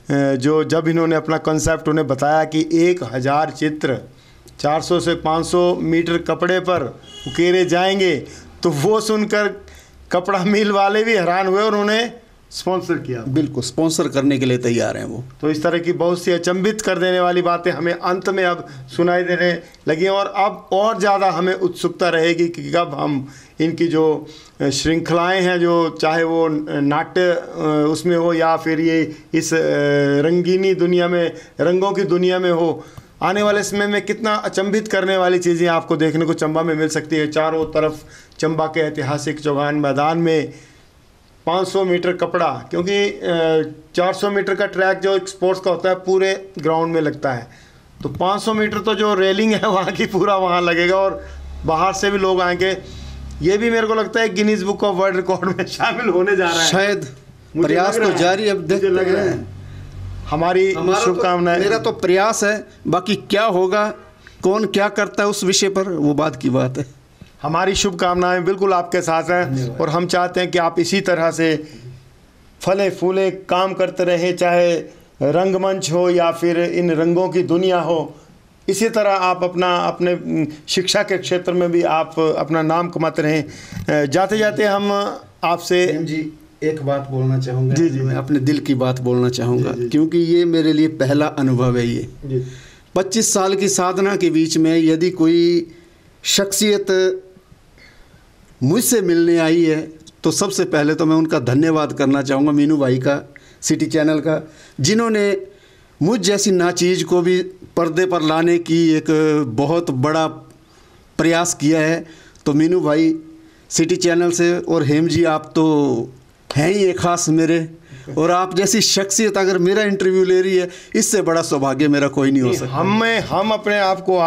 जब इन्होंने अपना कॉन्सेप्ट उन्हें बताया कि 1000 चित्र 400 से 500 मीटर कपड़े पर उकेरे जाएंगे, तो वो सुनकर कपड़ा मिल वाले भी हैरान हुए और उन्हें स्पॉन्सर किया। बिल्कुल, स्पॉन्सर करने के लिए तैयार हैं वो। तो इस तरह की बहुत सी अचंभित कर देने वाली बातें हमें अंत में अब सुनाई देने लगी, और अब और ज़्यादा हमें उत्सुकता रहेगी कि कब हम इनकी जो श्रृंखलाएं हैं, जो चाहे वो नाट्य उसमें हो या फिर ये इस रंगीनी दुनिया में, रंगों की दुनिया में हो, आने वाले समय में कितना अचंभित करने वाली चीज़ें आपको देखने को चंबा में मिल सकती है। चारों तरफ चंबा के ऐतिहासिक चौगान मैदान में 500 मीटर कपड़ा, क्योंकि 400 मीटर का ट्रैक जो स्पोर्ट्स का होता है पूरे ग्राउंड में लगता है, तो 500 मीटर तो जो रेलिंग है वहाँ की पूरा वहाँ लगेगा, और बाहर से भी लोग आएंगे। ये भी मेरे को लगता है Guinness book of world record में शामिल होने जा रहा है, शायद प्रयास तो जारी, अब देखते लग रहा है। हमारी शुभकामनाएं, मेरा तो प्रयास है, बाकी क्या होगा, कौन क्या करता है उस विषय पर, वो बात की बात है। हमारी शुभकामनाएं बिल्कुल आपके साथ हैं, और हम चाहते हैं कि आप इसी तरह से फले फूले काम करते रहें, चाहे रंगमंच हो या फिर इन रंगों की दुनिया हो। इसी तरह आप अपने शिक्षा के क्षेत्र में भी आप अपना नाम कमाते रहें। जाते जाते हम आपसे जी एक बात बोलना चाहूँगा। जी जी, मैं अपने दिल की बात बोलना चाहूँगा, क्योंकि ये मेरे लिए पहला अनुभव है। ये 25 साल की साधना के बीच में यदि कोई शख्सियत मुझसे मिलने आई है, तो सबसे पहले तो मैं उनका धन्यवाद करना चाहूँगा, मीनू भाई का, सिटी चैनल का, जिन्होंने मुझ जैसी नाचीज़ को भी पर्दे पर लाने की एक बहुत बड़ा प्रयास किया है। तो मीनू भाई, सिटी चैनल से, और हेम जी, आप तो हैं ही एक ख़ास मेरे, और आप जैसी शख्सियत अगर मेरा इंटरव्यू ले रही है, इससे बड़ा सौभाग्य मेरा कोई नहीं हो सकता। हम अपने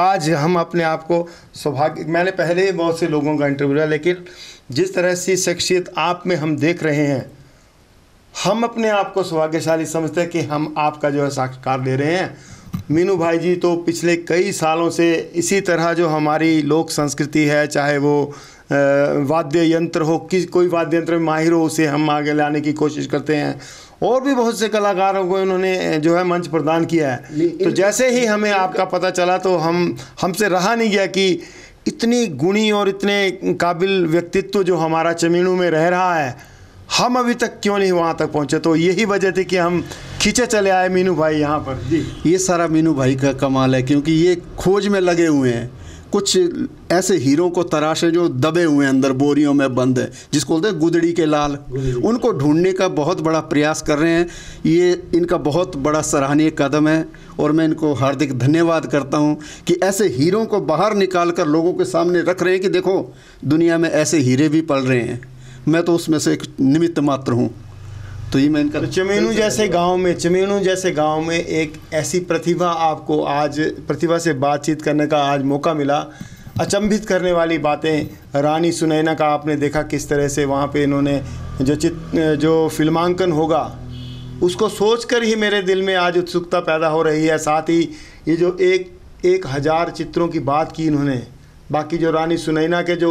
आप को सौभाग्य, मैंने पहले ही बहुत से लोगों का इंटरव्यू लिया, लेकिन जिस तरह से शख्सियत आप में हम देख रहे हैं, हम अपने आप को सौभाग्यशाली समझते हैं कि हम आपका जो है साक्षात्कार ले रहे हैं। मीनू भाई जी तो पिछले कई सालों से इसी तरह जो हमारी लोक संस्कृति है, चाहे वो वाद्य यंत्र हो, कोई वाद्य यंत्र में माहिर हो, उसे हम आगे लाने की कोशिश करते हैं, और भी बहुत से कलाकारों को इन्होंने जो है मंच प्रदान किया है। तो जैसे ही हमें आपका पता चला, तो हमसे रहा नहीं गया कि इतनी गुणी और इतने काबिल व्यक्तित्व जो हमारा चमीनू में रह रहा है, हम अभी तक क्यों नहीं वहाँ तक पहुँचे। तो यही वजह थी कि हम खींचे चले आए मीनू भाई यहाँ पर। जी, ये सारा मीनू भाई का कमाल है, क्योंकि ये खोज में लगे हुए हैं। कुछ ऐसे हीरों को तराशे जो दबे हुए हैं अंदर, बोरियों में बंद है, जिसको बोलते हैं गुदड़ी के लाल, उनको ढूंढने का बहुत बड़ा प्रयास कर रहे हैं। ये इनका बहुत बड़ा सराहनीय कदम है, और मैं इनको हार्दिक धन्यवाद करता हूं कि ऐसे हीरों को बाहर निकाल कर लोगों के सामने रख रहे हैं कि देखो, दुनिया में ऐसे हीरे भी पल रहे हैं। मैं तो उसमें से एक निमित्त मात्र हूँ। तो ये मैं इनका, चमीनू जैसे गांव में एक ऐसी प्रतिभा, आपको आज प्रतिभा से बातचीत करने का आज मौका मिला। अचंभित करने वाली बातें, रानी सुनैना का आपने देखा किस तरह से वहाँ पे इन्होंने जो फिल्मांकन होगा, उसको सोचकर ही मेरे दिल में आज उत्सुकता पैदा हो रही है। साथ ही ये जो 1000 चित्रों की बात की इन्होंने, बाकी जो रानी सुनैना के जो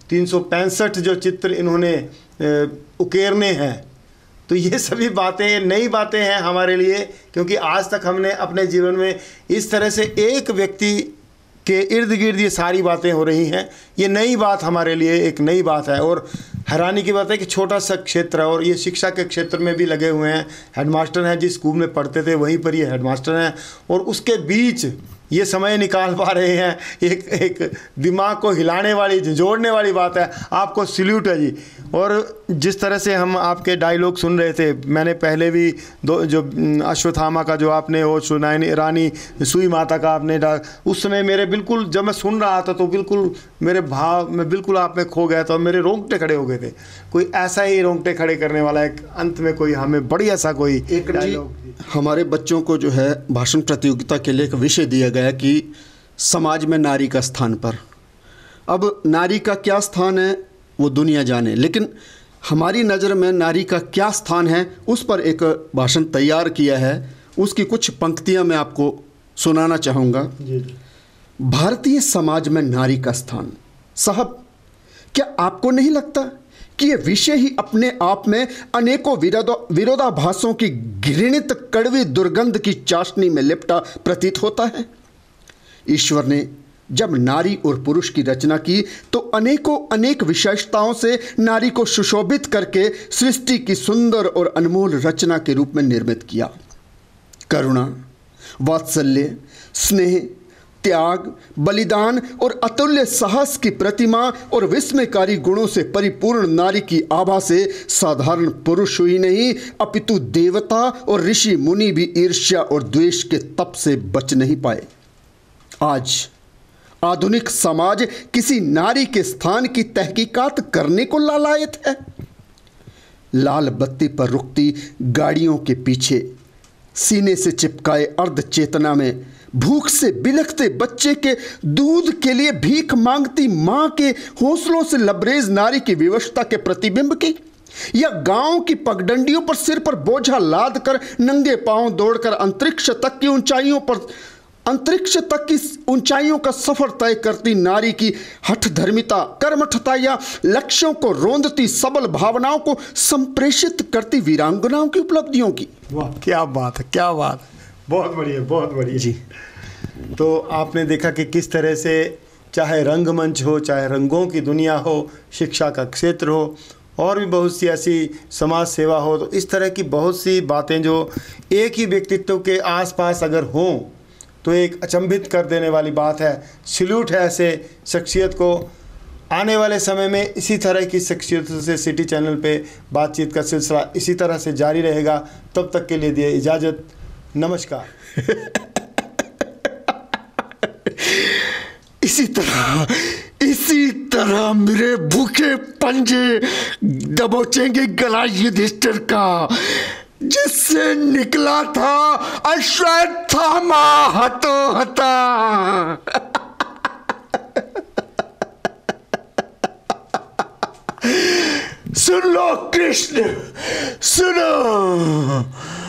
365 जो चित्र इन्होंने उकेरने हैं। तो ये सभी बातें नई बातें हैं हमारे लिए, क्योंकि आज तक हमने अपने जीवन में इस तरह से एक व्यक्ति के इर्द गिर्द ये सारी बातें हो रही हैं। ये नई बात हमारे लिए एक नई बात है, और हैरानी की बात है कि छोटा सा क्षेत्र है और ये शिक्षा के क्षेत्र में भी लगे हुए हैं। हेडमास्टर हैं, जिस स्कूल में पढ़ते थे वहीं पर ये हेडमास्टर हैं, और उसके बीच ये समय निकाल पा रहे हैं। एक दिमाग को हिलाने वाली, झंझोड़ने वाली बात है। आपको सल्यूट है जी। और जिस तरह से हम आपके डायलॉग सुन रहे थे, मैंने पहले भी जो अश्वत्थामा का जो आपने वो सुनाई, रानी सुई माता का आपने उस समय मेरे बिल्कुल, जब मैं सुन रहा था तो बिल्कुल मेरे भाव में बिल्कुल आप में खो गया था, मेरे रोंगटे खड़े हो गए थे। कोई ऐसा ही रोंगटे खड़े करने वाला एक अंत में कोई हमें बढ़िया सा कोई एक डायलॉग। हमारे बच्चों को जो है भाषण प्रतियोगिता के लिए एक विषय दिया गया कि समाज में नारी का स्थान पर। अब नारी का क्या स्थान है वो दुनिया जाने, लेकिन हमारी नज़र में नारी का क्या स्थान है उस पर एक भाषण तैयार किया है। उसकी कुछ पंक्तियां मैं आपको सुनाना चाहूँगा। भारतीय समाज में नारी का स्थान। साहब, क्या आपको नहीं लगता कि ये विषय ही अपने आप में अनेकों विरोधाभासों की घृणित कड़वी दुर्गंध की चाशनी में लिपटा प्रतीत होता है? ईश्वर ने जब नारी और पुरुष की रचना की तो अनेक विशेषताओं से नारी को सुशोभित करके सृष्टि की सुंदर और अनमोल रचना के रूप में निर्मित किया। करुणा, वात्सल्य, स्नेह, त्याग, बलिदान और अतुल्य साहस की प्रतिमा और विस्मयकारी गुणों से परिपूर्ण नारी की आभा से साधारण पुरुष ही नहीं अपितु देवता और ऋषि मुनि भी ईर्ष्या और द्वेष के तप से बच नहीं पाए। आज आधुनिक समाज किसी नारी के स्थान की तहकीकात करने को लालायत है। लाल बत्ती पर रुकती गाड़ियों के पीछे सीने से चिपकाए अर्ध चेतना में भूख से बिलखते बच्चे के दूध के लिए भीख मांगती मां के हौसलों से लबरेज नारी की विवशता के प्रतिबिंब की, या गांव की पगडंडियों पर सिर पर बोझा लाद कर नंगे पांव दौड़कर अंतरिक्ष तक की ऊंचाइयों का सफर तय करती नारी की हठ धर्मिता, कर्मठता या लक्ष्यों को रोंदती सबल भावनाओं को संप्रेषित करती वीरांगनाओं की उपलब्धियों की। वाह, क्या बात है, क्या बात है। बहुत बढ़िया, बहुत बढ़िया जी। तो आपने देखा कि किस तरह से चाहे रंगमंच हो, चाहे रंगों की दुनिया हो, शिक्षा का क्षेत्र हो, और भी बहुत सी ऐसी समाज सेवा हो, तो इस तरह की बहुत सी बातें जो एक ही व्यक्तित्व के आसपास अगर हों तो एक अचंभित कर देने वाली बात है। सल्यूट है ऐसे शख्सियत को। आने वाले समय में इसी तरह की शख्सियतों से सिटी चैनल पे बातचीत का सिलसिला इसी तरह से जारी रहेगा। तब तक के लिए दिए इजाज़त, नमस्कार। इसी तरह मेरे भूखे पंजे दबोचेंगे गला युधिष्ठिर का, जिससे निकला था अश्वत्थामा हतोहता। सुन लो कृष्ण, सुनो।